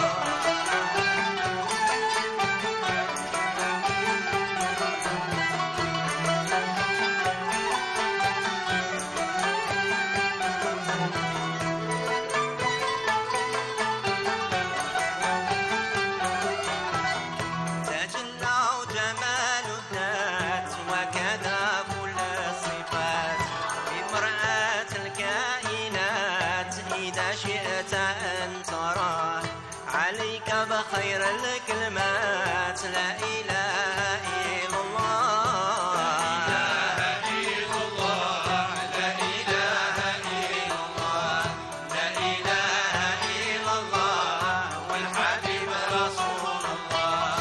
خير الكلمات لا إله إلا الله، لا إله إلا الله، لا إله إلا الله، لا إله إلا الله، والحبيب رسول الله.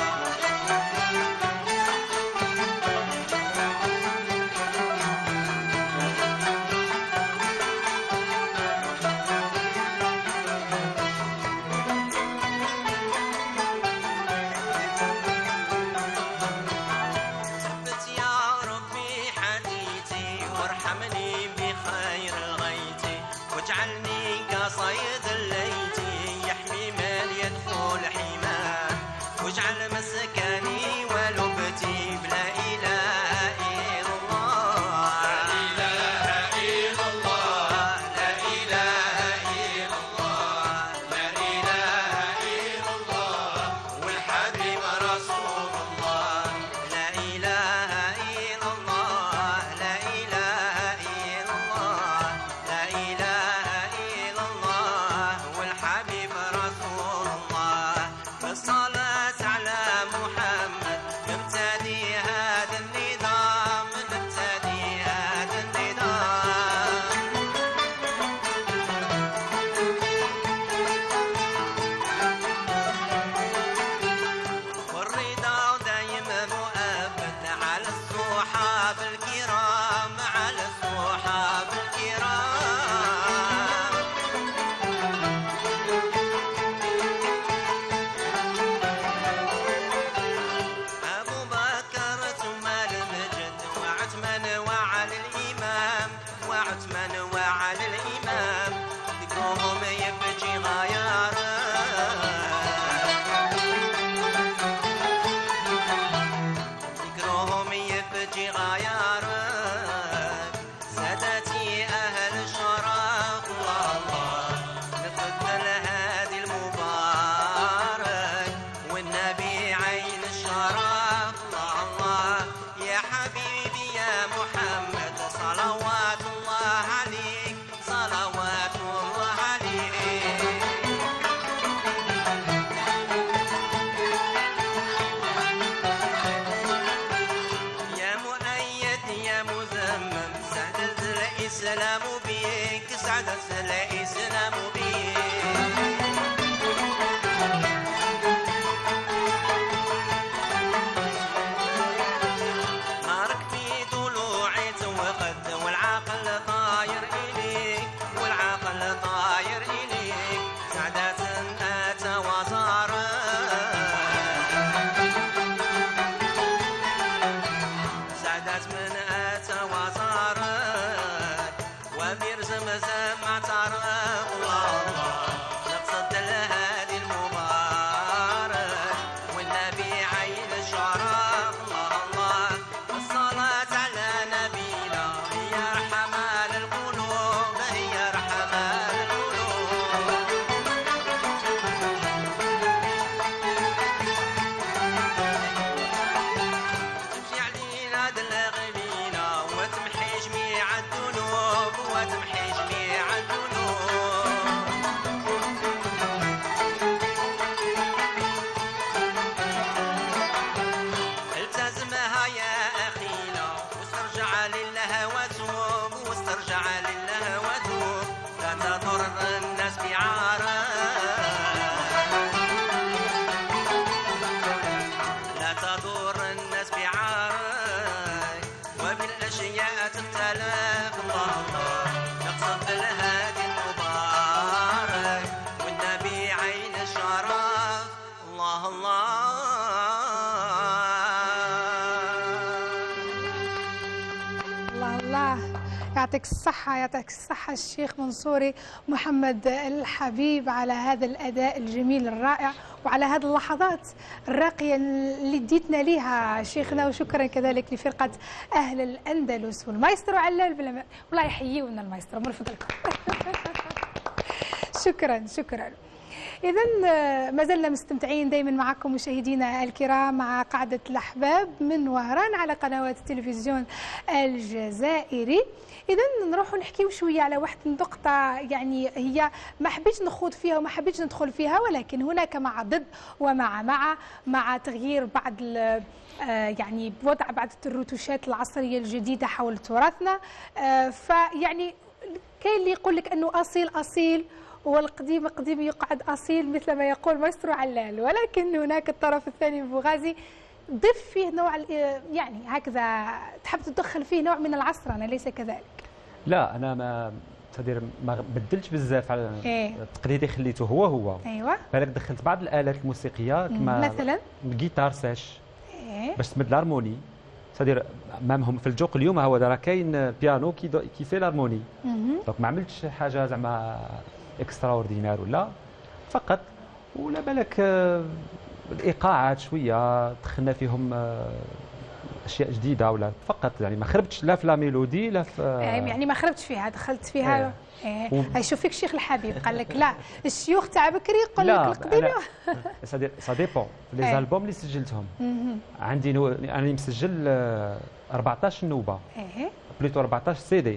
سلام بيك سعدت تلاقي سلام بيك نارك في ضلوعي توخذ والعقل طاير إليك والعقل طاير إليك سعدت أتى وزارك سعدت من أتى وزارك وبير زمزم معترك الله الله نقصد الهادي المبارك والنبي عين الشرف الله الله الصلاة على نبينا هي رحمة للقلوب هي رحمة للقلوب تمشي علينا دلغبينا وتمحي جميع الذنوب وتمحي جميع الذنوب التزمها يا أخينا واسترجع لله وتوب واسترجع لله وتوب لا تضر الناس بعارك لا تضر الناس بعارك وبالأشياء تختلف الله الله نقصد الهادي المبارك والنبي عين الشرف الله الله الله الله يعطيك الصحة يعطيك الصحة الشيخ منصوري محمد الحبيب على هذا الأداء الجميل الرائع وعلى هذه اللحظات الراقية اللي اديتنا ليها شيخنا وشكرا كذلك لفرقة أهل الأندلس والمايسترو علال بلا والله يحييونا المايسترو مرفق لكم شكرا شكرا. إذا ما زلنا مستمتعين دائما معكم مشاهدينا الكرام مع قعدة الأحباب من وهران على قنوات التلفزيون الجزائري. إذا نروح نحكيو شوية على واحد النقطة يعني هي ما حبيتش نخوض فيها وما حبيتش ندخل فيها، ولكن هناك مع ضد ومع تغيير بعض يعني بوضع بعض الروتوشات العصرية الجديدة حول تراثنا. فيعني كاين اللي يقول لك أنه أصيل أصيل والقديم قديم يقعد أصيل مثل ما يقول مايسترو علال، ولكن هناك الطرف الثاني بوغازي ضف فيه نوع يعني هكذا تحب تدخل فيه نوع من العصرنة أليس كذلك؟ لا أنا ما بدلتش بزاف على التقليدي خليته هو ايوه بالك دخلت بعض الآلات الموسيقية كما مثلا الجيتار ساش باش تمد الهارموني صدير امامهم في الجوق اليوم هو راه كاين بيانو كي في الهارموني دونك ما عملتش حاجه زعما اكسترا اوردينار ولا فقط ولا بالك الايقاعات شويه دخلنا فيهم اشياء جديده ولا فقط يعني ما خربتش لا في لا ميلودي لا في يعني ما خربتش فيها دخلت فيها هاي شوف فيك شيخ الحبيب قال لك لا الشيوخ تاع بكري يقول لك القديم سا ديبون لي زالبوم اللي سجلتهم عندي انا مسجل 14 نوبه بليتو 14 سي دي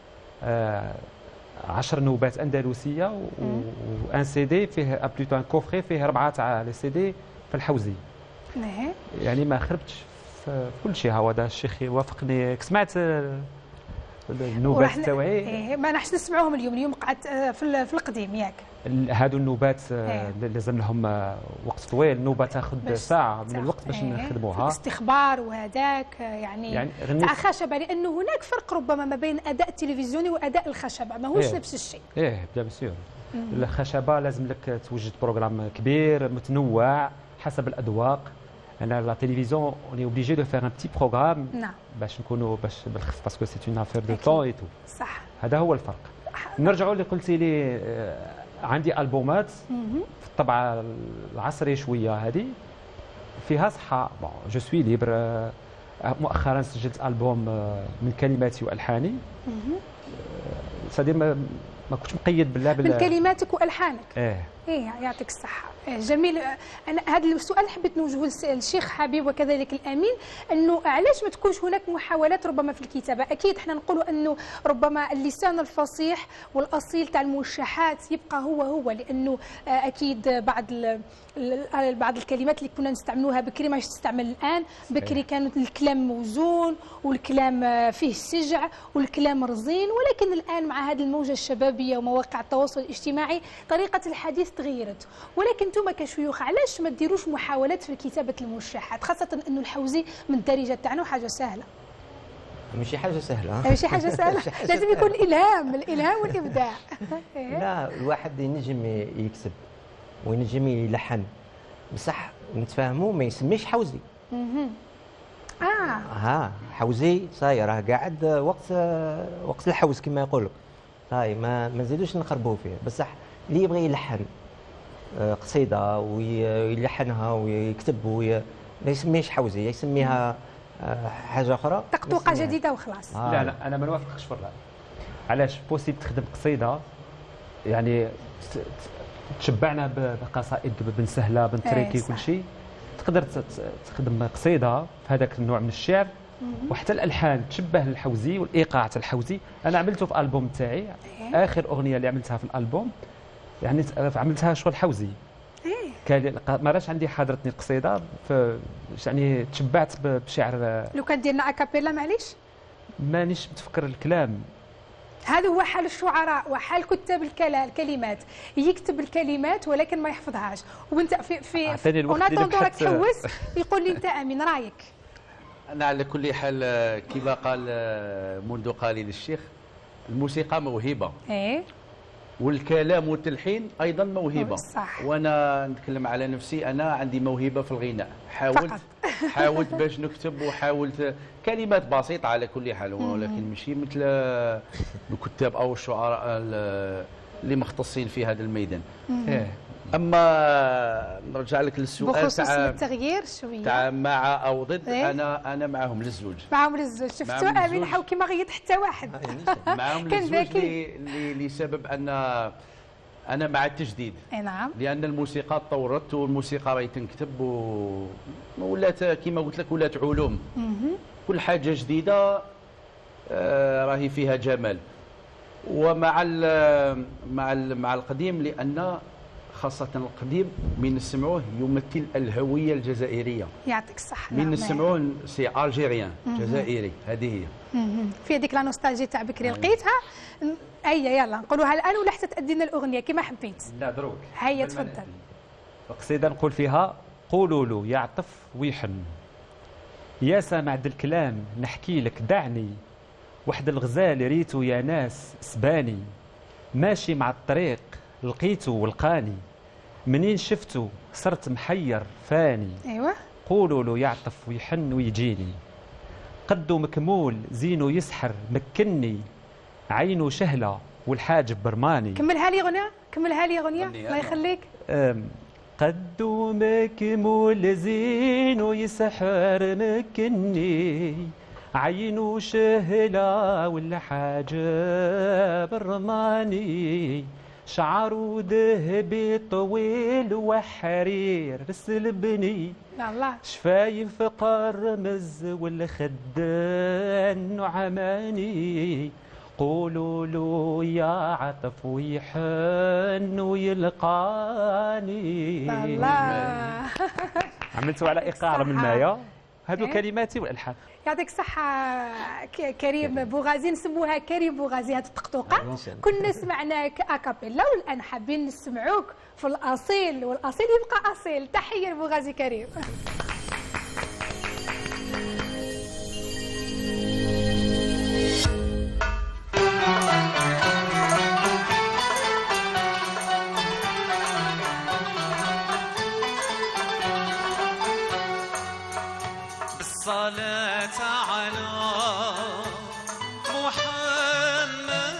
10 نوبات اندلسيه وان سي دي فيه بليتو ان كوفري فيه 4 تاع لي سي دي في الحوزي يعني ما خربتش في كل شيء. هذا الشيخ وافقني سمعت النوبات تاعي ما نحش نسمعوهم اليوم قعدت في القديم ياك هادو النوبات لازم لهم وقت طويل، النوبه تاخذ ساعه من الوقت باش نخدموها استخبار وهذاك يعني تاع خشبه، لانه هناك فرق ربما ما بين اداء التلفزيوني واداء الخشبه ماهوش نفس الشيء. بيان سور الخشبه لازم لك توجد بروغرام كبير متنوع حسب الاذواق. انا لا تيليفزيون اوني اوبليجي دو فير ان بتي بروغرام باش نكونوا باش بالخف باسكو سي اون افير دو طون اي تو. صح هذا هو الفرق. نرجعوا اللي قلتي لي عندي البومات في الطبعه العصريه شويه هذه فيها صحه بون جو سوي ليبر. مؤخرا سجلت البوم من كلماتي والحاني سادير ما كنتش مقيد بالله من كلماتك والحانك. ايه يعطيك الصحه. جميل. انا هذا السؤال حبيت نوجهه للشيخ حبيب وكذلك الامين، انه علاش ما تكونش هناك محاولات ربما في الكتابه؟ اكيد احنا نقولوا انه ربما اللسان الفصيح والاصيل تاع الموشحات يبقى هو لانه اكيد بعض الكلمات اللي كنا نستعملوها بكري ماش تستعمل الان. بكري كانت الكلام موزون والكلام فيه السجع والكلام رزين، ولكن الان مع هذه الموجه الشبابيه ومواقع التواصل الاجتماعي طريقه الحديث تغيرت. ولكن انتم كشيوخ علاش ما ديروش محاولات في كتابه الموشحات، خاصه انه الحوزي من الدارجه تاعنا وحاجه سهله؟ ماشي حاجه سهله. ماشي حاجه سهله، لازم يكون الالهام والابداع. لا، الواحد ينجم يكتب وينجم يلحن، بصح نتفاهموا ما يسميش حوزي. حوزي صاي راه قاعد وقت الحوز كما يقول لك، صاي ما نزيدوش نخربوه فيه. بصح اللي يبغي يلحن قصيده ويلحنها ويكتب ما يسميش حوزي، يسميها حاجه اخرى، طقطوقه جديده وخلاص. لا انا ما نوافقش في الراي. علاش بوسيبل تخدم قصيده يعني تشبعنا بقصائد بن سهله بن تريكي كل شيء، تقدر تخدم قصيده في هذاك النوع من الشعر، وحتى الالحان تشبه الحوزي والايقاع تاع الحوزي. انا عملته في الالبوم تاعي، اخر اغنيه اللي عملتها في الالبوم يعني عملتها شغل حوزي. كان ما راش عندي حاضرتني القصيده، يعني تشبعت بشعر. لو كان ديرنا اكابيلا معليش، مانيش متفكر الكلام. هذا هو حال الشعراء وحال كتاب الكلمات، يكتب الكلمات ولكن ما يحفظهاش. وانت في راك تحوس يقول لي انت امين رايك. انا على كل حال كما قال منذ قليل الشيخ، الموسيقى موهبه. والكلام والتلحين ايضا موهبه. صح. وانا نتكلم على نفسي، انا عندي موهبه في الغناء. حاولت باش نكتب، وحاولت كلمات بسيطه على كل حال، ولكن ماشي مثل الكتاب او الشعراء اللي مختصين في هذا الميدان. اما نرجع لك للسؤال بخصوص التغيير شويه تاع مع او ضد. انا معهم للزوج. شفتوا امين حاول كيما غيط حتى واحد. معهم للزوج لسبب ان انا مع التجديد. نعم. لان الموسيقى تطورت، والموسيقى راهي تنكتب ولات كيما قلت لك ولات علوم. كل حاجه جديده راهي فيها جمال. ومع مع القديم، لان خاصة القديم من نسمعوه يمثل الهوية الجزائرية. يعطيك الصحة. من نسمعوه سي الجيريان، جزائري. هذه هي. في هذيك لا نوستالجي تاع بكري لقيتها. يلا نقولوها الآن ولا حتى تأدينا الأغنية كما حبيت؟ لا دروك. هيا تفضل. القصيدة نقول فيها: قولوا له يعطف ويحن، يا سامع د الكلام نحكي لك دعني، وحد الغزال ريتو يا ناس سباني، ماشي مع الطريق لقيته ولقاني، منين شفته صرت محير فاني. ايوه. قولوا له يعطف ويحن ويجيني، قده مكمول زينه يسحر مكني، عينه شهله والحاجب برماني. كملها لي غنيه الله يخليك. قده مكمول زينه يسحر مكني، عينه شهله والحاجب برماني، شعره ذهبي طويل وحرير سلبني، الله شفايف قرمز والخدان نعماني، قولوا له يا عطف ويحن ويلقاني. الله. عملته على إيقاع من مايا. هذو كلماتي والالحان. يعطيك الصحة كريم بوغازي، نسموها كريم بوغازي هذه الطقطوقة. كنا سمعناك اكابيلا والان حابين نسمعوك في الاصيل، والاصيل يبقى اصيل. تحية لبوغازي كريم. الصلاة على محمد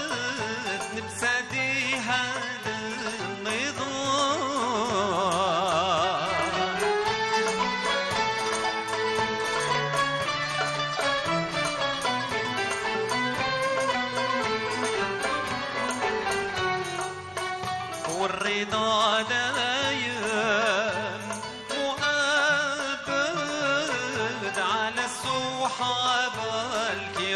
نبتدي هذا النظام، والرضا داير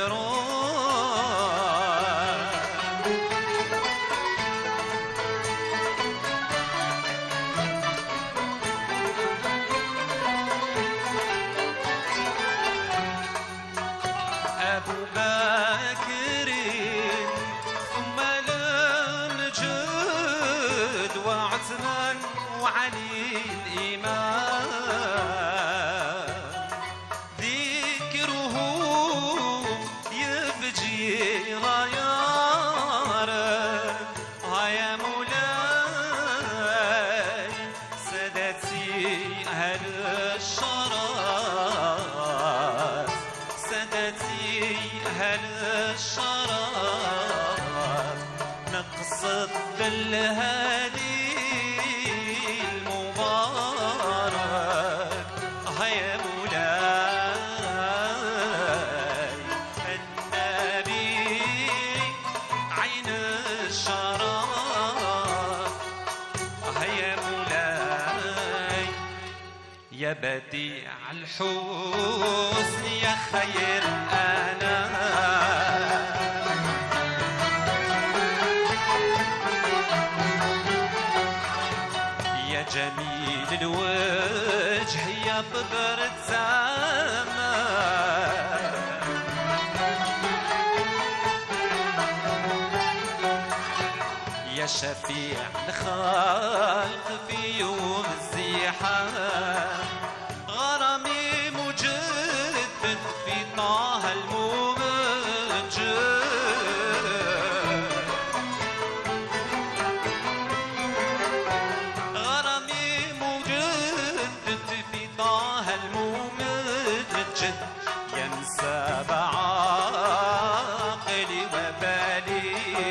أبو بكر ثم المجد وعثمان وعلي الإمام ذكره يفجي غياره يا مولاي سادتي أهل الشرف سادتي أهل الشرف نقصد بالهادي المبارك يا مولاي النبي عين الشرف يا مولاي يا بديع الحسن يا خير أنا يا جميل الوجه يا بدر الزمان يا شفيع الخلق في يوم الزحام غرامي مجدد في طه الممجد غرامي مجدد في طه الممجد ينسى بعاقلي وبالي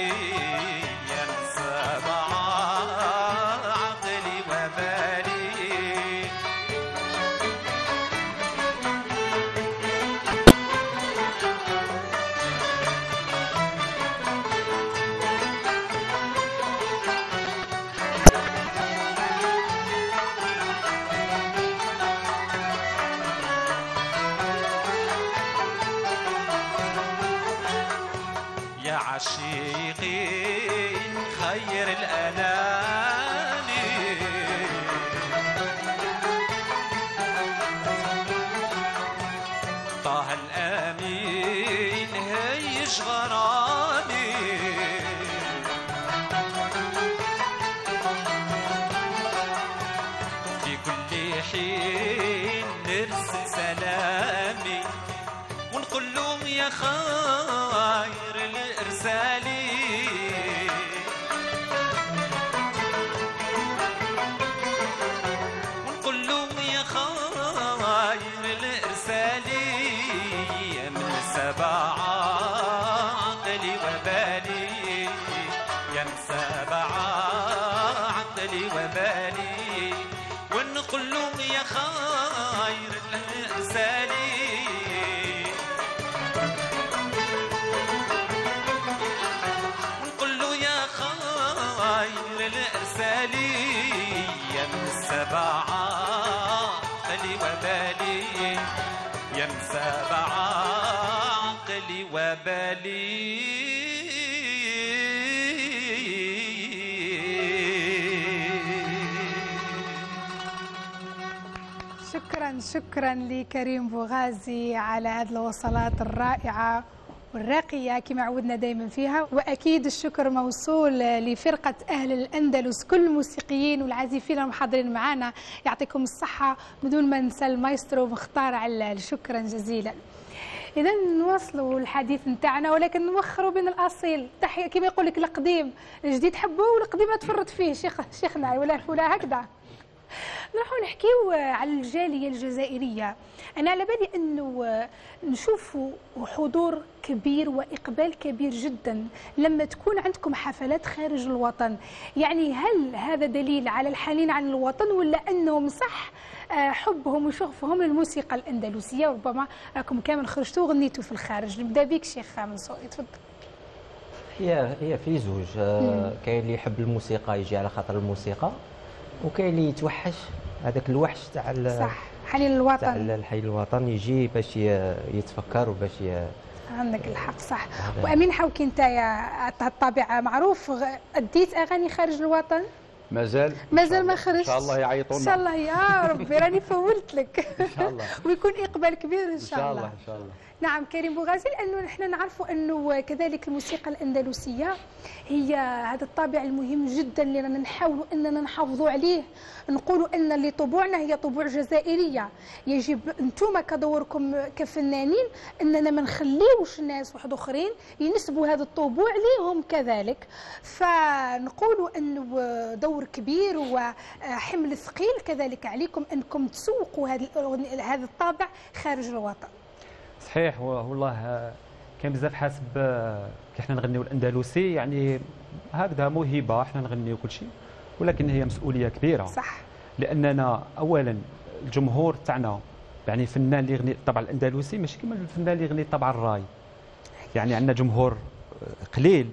ينسى بعاقلي وبالي يا عشيقي خير الأنام طه الأمين هيش غرامي في كل حين نرسل سلامي ونقول لهم يا خير الإرسالي ونقول لهم يا خير الإرسالي من سبع عقلي وبالي يا من سبع عقلي وبالي ونقول لهم يا خير الإرسالي الإرسالي يا من سبع عقلي وبالي يا من سبع عقلي وبالي شكرا لكريم بوغازي على هذه الوصلات الرائعة والراقية كما عودنا دائما فيها. وأكيد الشكر موصول لفرقة أهل الأندلس كل الموسيقيين والعازفين المحاضرين معنا يعطيكم الصحة بدون ما ننسى المايسترو مختار علال. شكرا جزيلا. إذا نواصلوا الحديث نتاعنا ولكن نوخروا بين الأصيل تحية كما يقول لك القديم الجديد حبوه والقديم ما تفرط فيه شيخنا ولا هكذا. نروحوا نحكيو على الجالية الجزائرية. أنا على بالي أنه نشوفوا حضور كبير وإقبال كبير جدا لما تكون عندكم حفلات خارج الوطن. يعني هل هذا دليل على الحنين عن الوطن ولا أنهم صح حبهم وشغفهم للموسيقى الأندلسية وربما راكم كامل خرجتوا وغنيتوا في الخارج؟ نبدأ بك شيخ منصوري تفضل. هي في زوج كاين اللي يحب الموسيقى يجي على خاطر الموسيقى وكاين اللي يتوحش هذاك الوحش تاع صح حنين الوطن تاع الحي الوطن يجي باش يتفكر وباش عندك الحق صح. وامين حوكي انت يا الطابع معروف اديت اغاني خارج الوطن؟ مازال ما خرجش ان شاء الله يعيطونا ان شاء الله يا ربي راني فولت لك ان شاء الله ويكون اقبال كبير ان شاء الله ان شاء الله. نعم كريم بوغازي، لانه نحن نعرفوا انه كذلك الموسيقى الاندلسيه هي هذا الطابع المهم جدا اللي رانا نحاولوا اننا نحافظوا عليه، نقولوا ان اللي طبوعنا هي طبوع جزائريه، يجب انتم كدوركم كفنانين اننا ما نخليوش ناس واحد اخرين ينسبوا هذا الطبوع ليهم كذلك، فنقولوا انه دور كبير وحمل ثقيل كذلك عليكم انكم تسوقوا هذا الطابع خارج الوطن. صحيح والله كاين بزاف حاسب كي حنا نغنيو الاندلسي يعني هكذا موهبه حنا نغنيو كل شيء، ولكن هي مسؤوليه كبيره صح، لاننا اولا الجمهور تاعنا يعني فنان اللي يغني الطبع الاندلسي ماشي كيما الفنان اللي يغني الطبع الراي، يعني عندنا جمهور قليل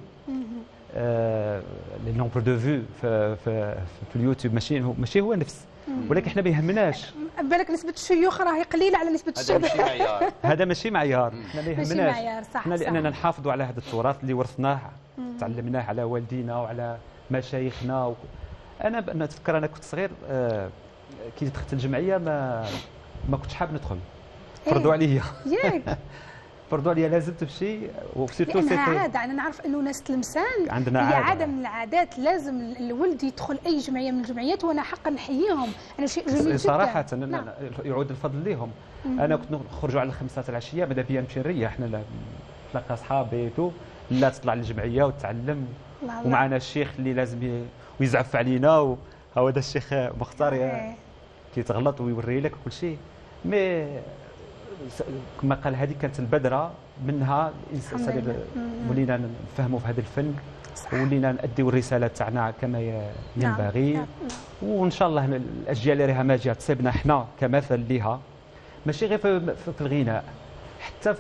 لي نومبر دو فيو في اليوتيوب ماشي هو نفس، ولكن احنا ما يهمناش بالك نسبه الشيوخ راهي قليله على نسبه الشباب. هذا ماشي معيار هذا ماشي معيار، احنا ما يهمناش احنا لاننا نحافظوا على هذا التراث اللي ورثناه تعلمناه على والدينا وعلى مشايخنا انا نتفكر انا كنت صغير كي دخلت الجمعيه ما كنتش حاب ندخل، فرضوا عليا ياك فرضوا عليا لازم تمشي، وسيرتو لانها عاده. انا نعرف انه ناس تلمسان عندنا هي عاده من العادات، لازم الولد يدخل اي جمعيه من الجمعيات، وانا حقا نحييهم، انا شيء جميل جدا صراحه. نعم. يعود الفضل لهم. انا كنت نخرجوا على الخمسة العشيه ماذا بيا نمشي نريح، حنا نتلاقى صحابي لا تطلع للجمعيه وتتعلم، ومعنا الشيخ اللي لازم ويزعف علينا، هذا الشيخ مختار كي تغلط ويوري لك كل شيء. مي كما قال هذه كانت البذره منها ولينا نفهموا في هذا الفن، ولينا نأديو الرساله تاعنا كما ينبغي. وان شاء الله الاجيال اللي راها ماجيه تصيبنا احنا كمثل لها، ماشي غير في الغناء، حتى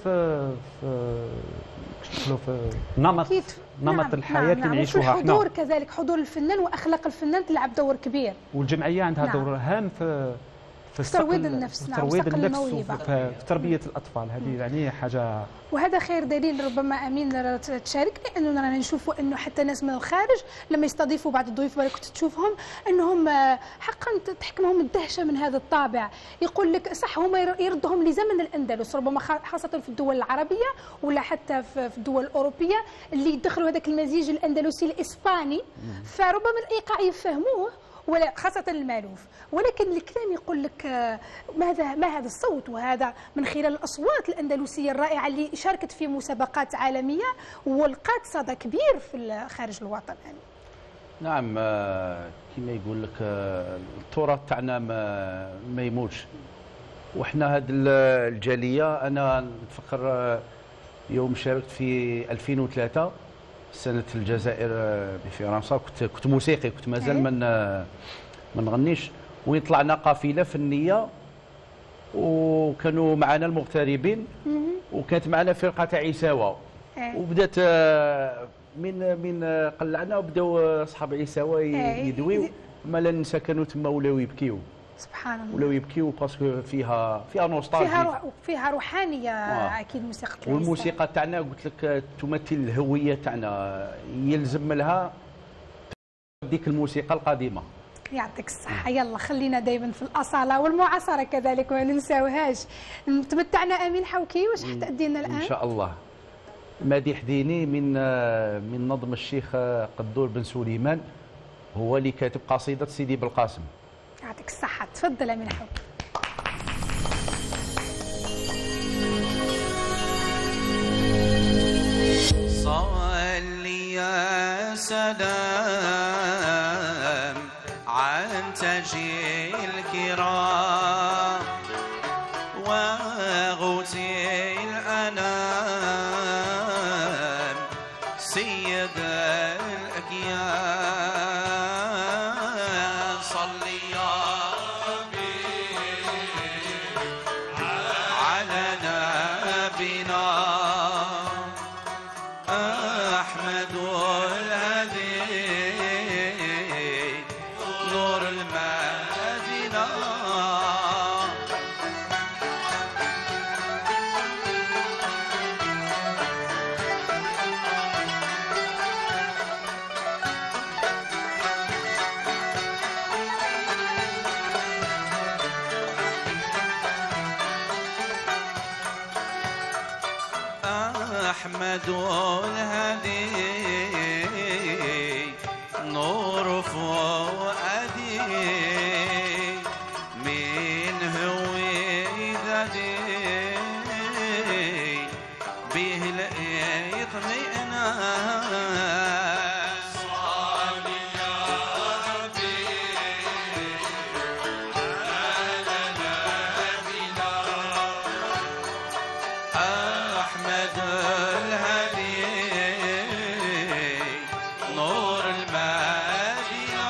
في نمط الحياه اللي نعيشوها احنا. الحضور كذلك، حضور الفنان واخلاق الفنان تلعب دور كبير، والجمعيه عندها دور هام في ترويض النفس، ترويض النفس وفي تربيه الاطفال. هذه يعني حاجه، وهذا خير دليل ربما امين تشاركني انه رانا نشوفوا انه حتى ناس من الخارج لما يستضيفوا بعض الضيوف اللي كنت تشوفهم انهم حقا تحكمهم الدهشه من هذا الطابع، يقول لك صح هما يردهم لزمن الاندلس، ربما خاصه في الدول العربيه ولا حتى في الدول الاوروبيه اللي يدخلوا هذاك المزيج الاندلسي الاسباني، فربما الايقاع يفهموه ولا خاصة المالوف، ولكن الكلام يقول لك ما هذا الصوت، وهذا من خلال الأصوات الأندلسية الرائعة اللي شاركت في مسابقات عالمية ولقات صدى كبير في خارج الوطن. يعني نعم كما يقول لك التراث تاعنا ما يموتش، وحنا هذه الجالية أنا نتفكر يوم شاركت في 2003 سنة الجزائر بفرنسا، كنت موسيقي، كنت مازال ما نغنيش، وين طلعنا قافلة فنية وكانوا معنا المغتربين، وكانت معنا فرقة تاع عيساوة، وبدات من قلعنا وبداو اصحاب عيساوة يدويو، ما لا ننسى كانوا تما ولاو يبكيو، سبحان الله، ولاو يبكيو باسكو فيها نوستالجي، فيها روحانيه اكيد موسيقى العيساوة. والموسيقى تاعنا قلت لك تمثل الهويه تاعنا، يلزم لها ديك الموسيقى القديمه. يعطيك الصحه. يلا خلينا دائما في الاصاله والمعاصره كذلك ما ننساوهاش. تمتعنا امين حوكي، واش حتأدي لنا الان؟ ان شاء الله مديح ديني من نظم الشيخ قدور بن سليمان، هو اللي كاتب قصيده سيدي بالقاسم. يعطيك الصحة، تفضل أمين حوكي. صلي يا سلام عن تاجي الكرام وغوثي الأنام سيد الأكيان. صلي يا ربي أحمد الهادي نور فؤادي من هو ذادي به الاطمئنان صل يا ربي على نبينا أحمد الهادي نور المدينة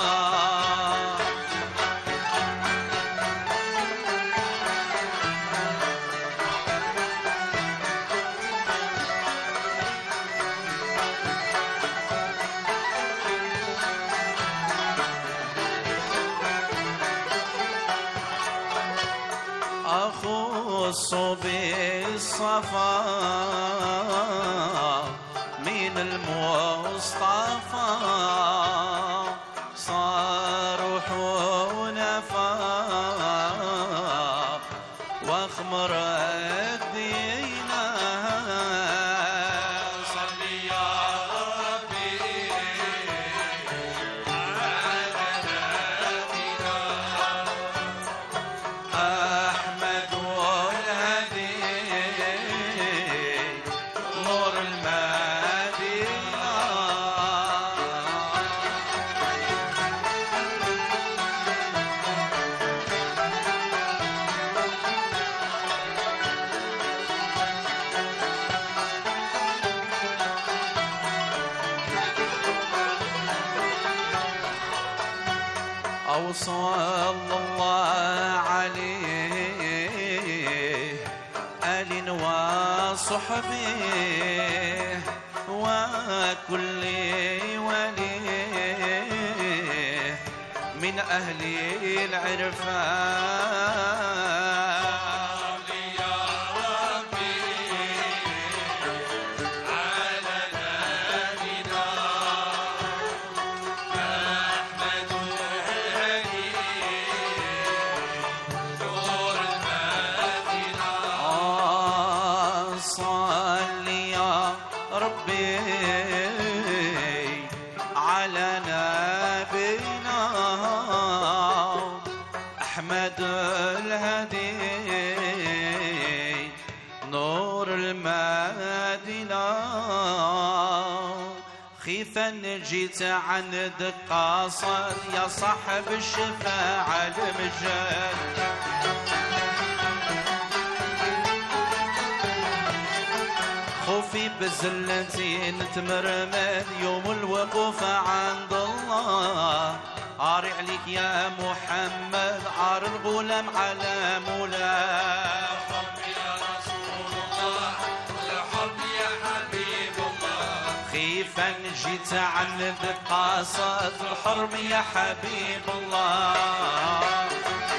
أخص بالصفا من المصطفى صار حنفاء واخمر الدينا صل يا ربي على نبينا أحمد الهادي نور المدينة أوصى الله عليه آل وصحبه وكل وليه من أهل العرفان يا ربي على نبينا أحمد الهادي نور المدينة صل يا ربي على نبينا أحمد الهادي نور المدينة خيفا جيت عندك قاصر يا صاحب الشفاعة المجال خوفي بزلتي نتمرمد يوم الوقوف عند الله عاري عليك يا محمد عار الغلام على مولاه الحب يا رسول الله الحب يا حبيب الله خيفا جيت عندك قاصد الحرم يا حبيب الله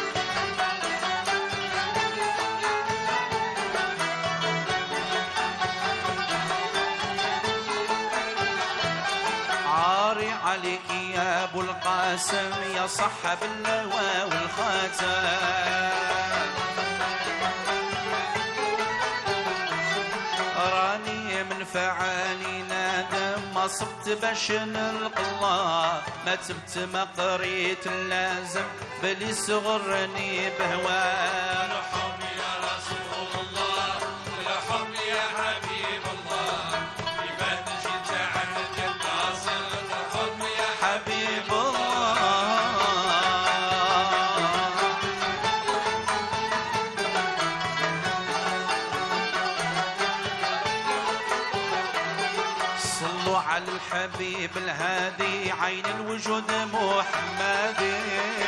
عليك يا ابو القاسم يا صاحب اللواء والخاتم راني من فعالي نادم ما صبت باش نلقى الله ما تبت ما قريت اللازم بلي صغرني بهواه الحب يا رسول الله الحب يا حبيب الله لمن جيت عندك الناصر الحب يا حبيب الله صلوا على الحبيب الهادي عين الوجود محمدي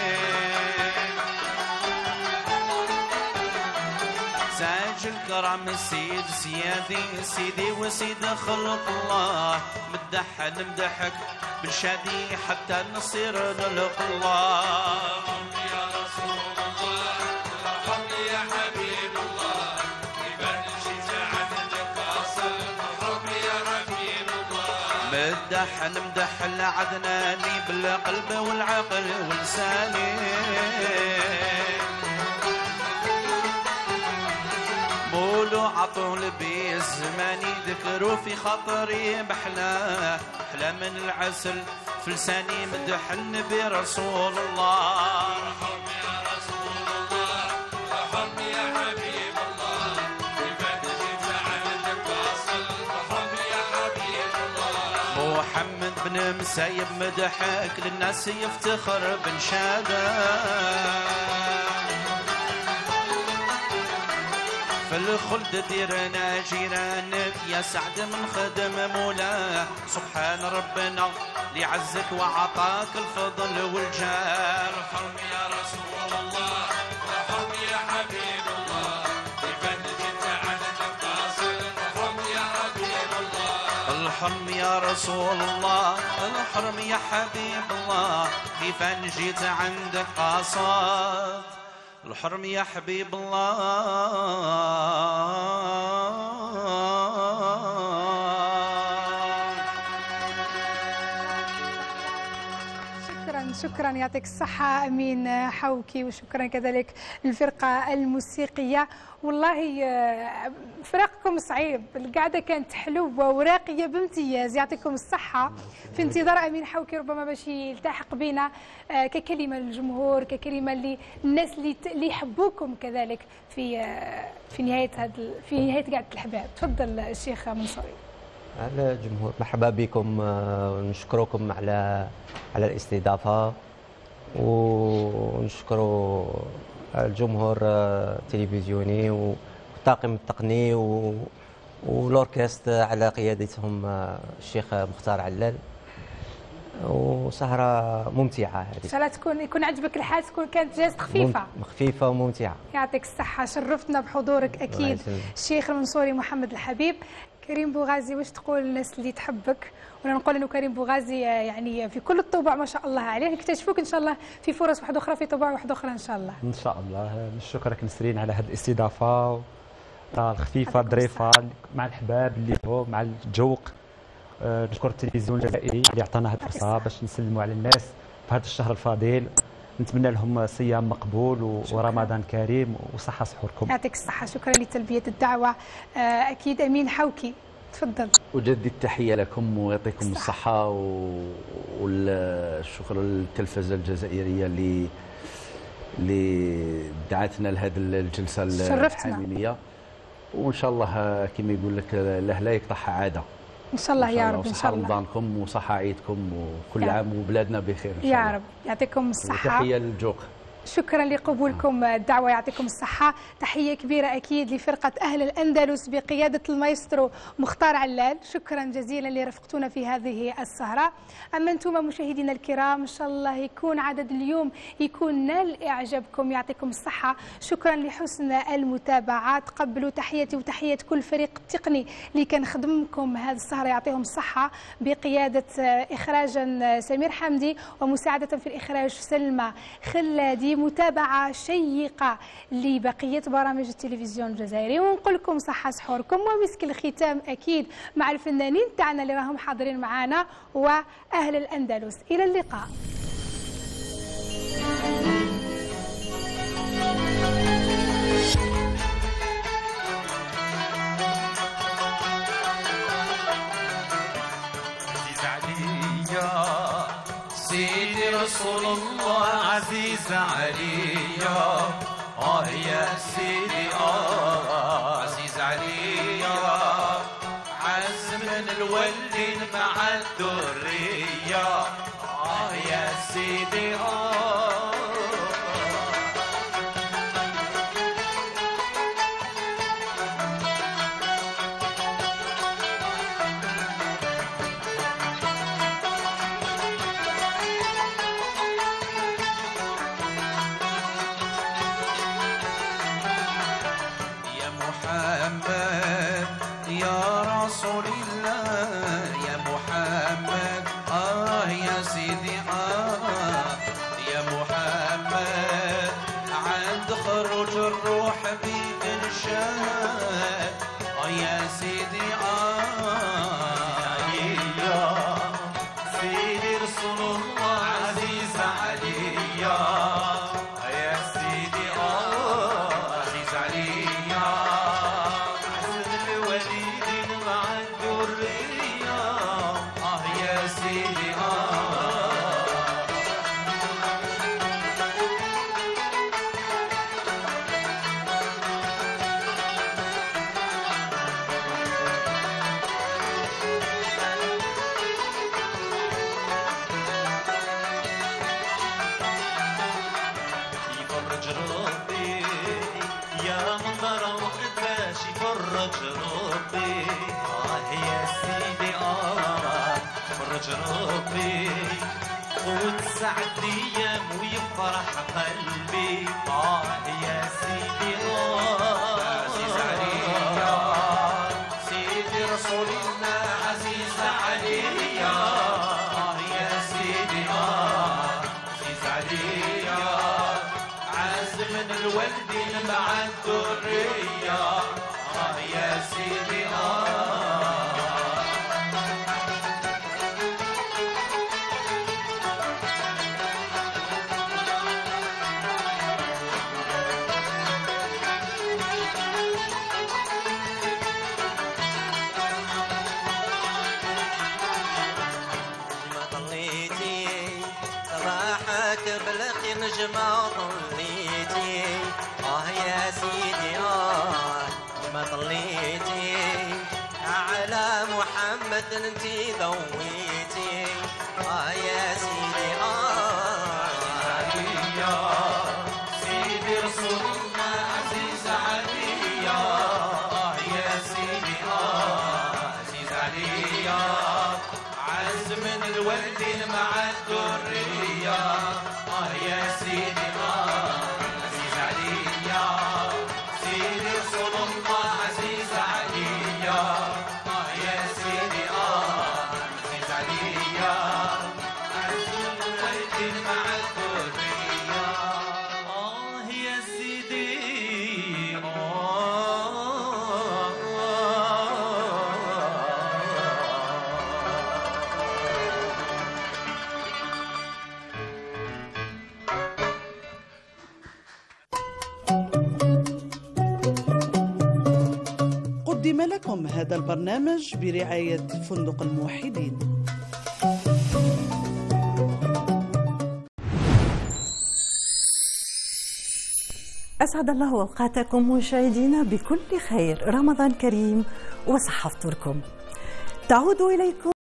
تاج الكرم سيد سيادي سيدي وسيد خلق الله مدحك بالشادي حتى نصير نلقى الله يا رسول الله الحب يا حبيب الله لمن جيت عندك اصل الحب يا حبيب الله مدح العدناني بالقلب والعقل ولساني مولود له عطول بالزمان يذكروا في خاطري محلاه احلى من العسل في لساني مدح النبي رسول الله. ارحم يا رسول الله ارحم يا حبيب الله كيف جيت عندك واصل ارحم يا حبيب الله. محمد بن مسيب مدحك للناس يفتخر بنشاده في الخلد ديرنا جيرانك يا سعد من خدم مولاه سبحان ربنا اللي عزك وعطاك الفضل والجاه. ارحم يا رسول الله ارحم يا حبيب الله كيف جيت عندك واصل ارحم يا حبيب الله. الحرم يا رسول الله الحرم يا حبيب الله كيف جيت عندك قاصد الحرم يا حبيب الله. شكرا يعطيك الصحة أمين حوكي، وشكرا كذلك للفرقة الموسيقية. والله فراقكم صعيب، القعدة كانت حلوة وراقية بامتياز، يعطيكم الصحة. في انتظار أمين حوكي ربما باش يلتحق بنا ككلمة للجمهور، ككلمة للناس اللي يحبوكم كذلك في نهاية قعدة الأحباب. تفضل الشيخ منصوري. على الجمهور مرحبا بكم، ونشكركم على الاستضافة، ونشكر الجمهور التلفزيوني والطاقم التقني والأوركستر على قيادتهم الشيخ مختار علال. وسهرة ممتعة هذه إن شاء الله يكون عجبك الحال، تكون كانت جلسة خفيفة وممتعة. يعطيك الصحة، شرفتنا بحضورك أكيد الشيخ المنصوري محمد الحبيب. كريم بوغازي، واش تقول للناس اللي تحبك؟ وانا نقول انه كريم بوغازي يعني في كل الطبع ما شاء الله عليه، نكتشفوك ان شاء الله في فرص واحده اخرى في طبع واحده اخرى ان شاء الله. ان شاء الله. نشكرك نسرين على هذه الاستضافه الخفيفه الظريفه مع الحباب اللي هو مع الجوق. نشكر التلفزيون الجزائري اللي عطانا هذه الفرصه باش نسلموا على الناس في هذا الشهر الفضيل. نتمنى لهم صيام مقبول ورمضان كريم وصحه سحوركم. يعطيك الصحه، شكرا لتلبيه الدعوه. اكيد امين حوكي تفضل. أجدد التحية لكم ويعطيكم الصحة والشكر للتلفزة الجزائرية اللي دعتنا لهذه الجلسة الحميمية، وإن شاء الله كما يقول لك الله لا يقطعها عادة ان شاء الله يا رب. ان شاء الله رمضانكم وصحة عيدكم وكل عام وبلادنا بخير ان شاء الله يا رب. يعطيكم الصحة. تحية للجوق. شكرا لقبولكم الدعوة، يعطيكم الصحة. تحية كبيرة أكيد لفرقة أهل الأندلس بقيادة المايسترو مختار علال، شكرا جزيلا لرفقتونا في هذه السهرة. أما أنتم مشاهدينا الكرام إن شاء الله يكون عدد اليوم يكون نال إعجابكم، يعطيكم الصحة. شكرا لحسن المتابعة، تقبلوا تحياتي وتحية كل فريق التقني اللي كان خدمكم هذه السهرة، يعطيهم الصحة، بقيادة إخراجا سمير حمدي ومساعدة في الإخراج سلمى خلادي. متابعة شيقة لبقية برامج التلفزيون الجزائري، ونقول لكم صحة سحوركم. ومسك الختام أكيد مع الفنانين تاعنا اللي راهم حاضرين معنا وأهل الأندلس. إلى اللقاء. سيدي رسول الله عزيز عليا، يا سيدي عزيز عليا، عز من الولين مع الذرية، يا سيدي يا رسول الله يا محمد يا سيدي يا محمد، عند خروج الروح بإرشاد يا سيدي يا سيدي رسول الله عزيز عليا، يا سيدي عزيز عليا، ربي يا سيدي فرج ربي وتسعد الايام ويفرح قلبي يا سيدي عزيز عليا سيدي رسول الله عزيز عليا يا سيدي عزيز عليا عز من الوالدين مع الذريه يا سيدي نجمة طليتي يا سيدي ما طليتي على محمد انتي ضويتي يا سيدي عليا سيدي رسول الله عزيز عليا يا سيدي عزيز عليا عز من الوالدين مع الذريه يا سيدي عزيز عليا سيدي رسول الله عزيز عليا يا سيدي عزيز عليا عز من الوالدين مع الذرية يا سيدي قدم لكم هذا البرنامج برعاية فندق الموحدين. أسعد الله أوقاتكم مشاهدينا بكل خير، رمضان كريم وصحة فطوركم. تعود إليكم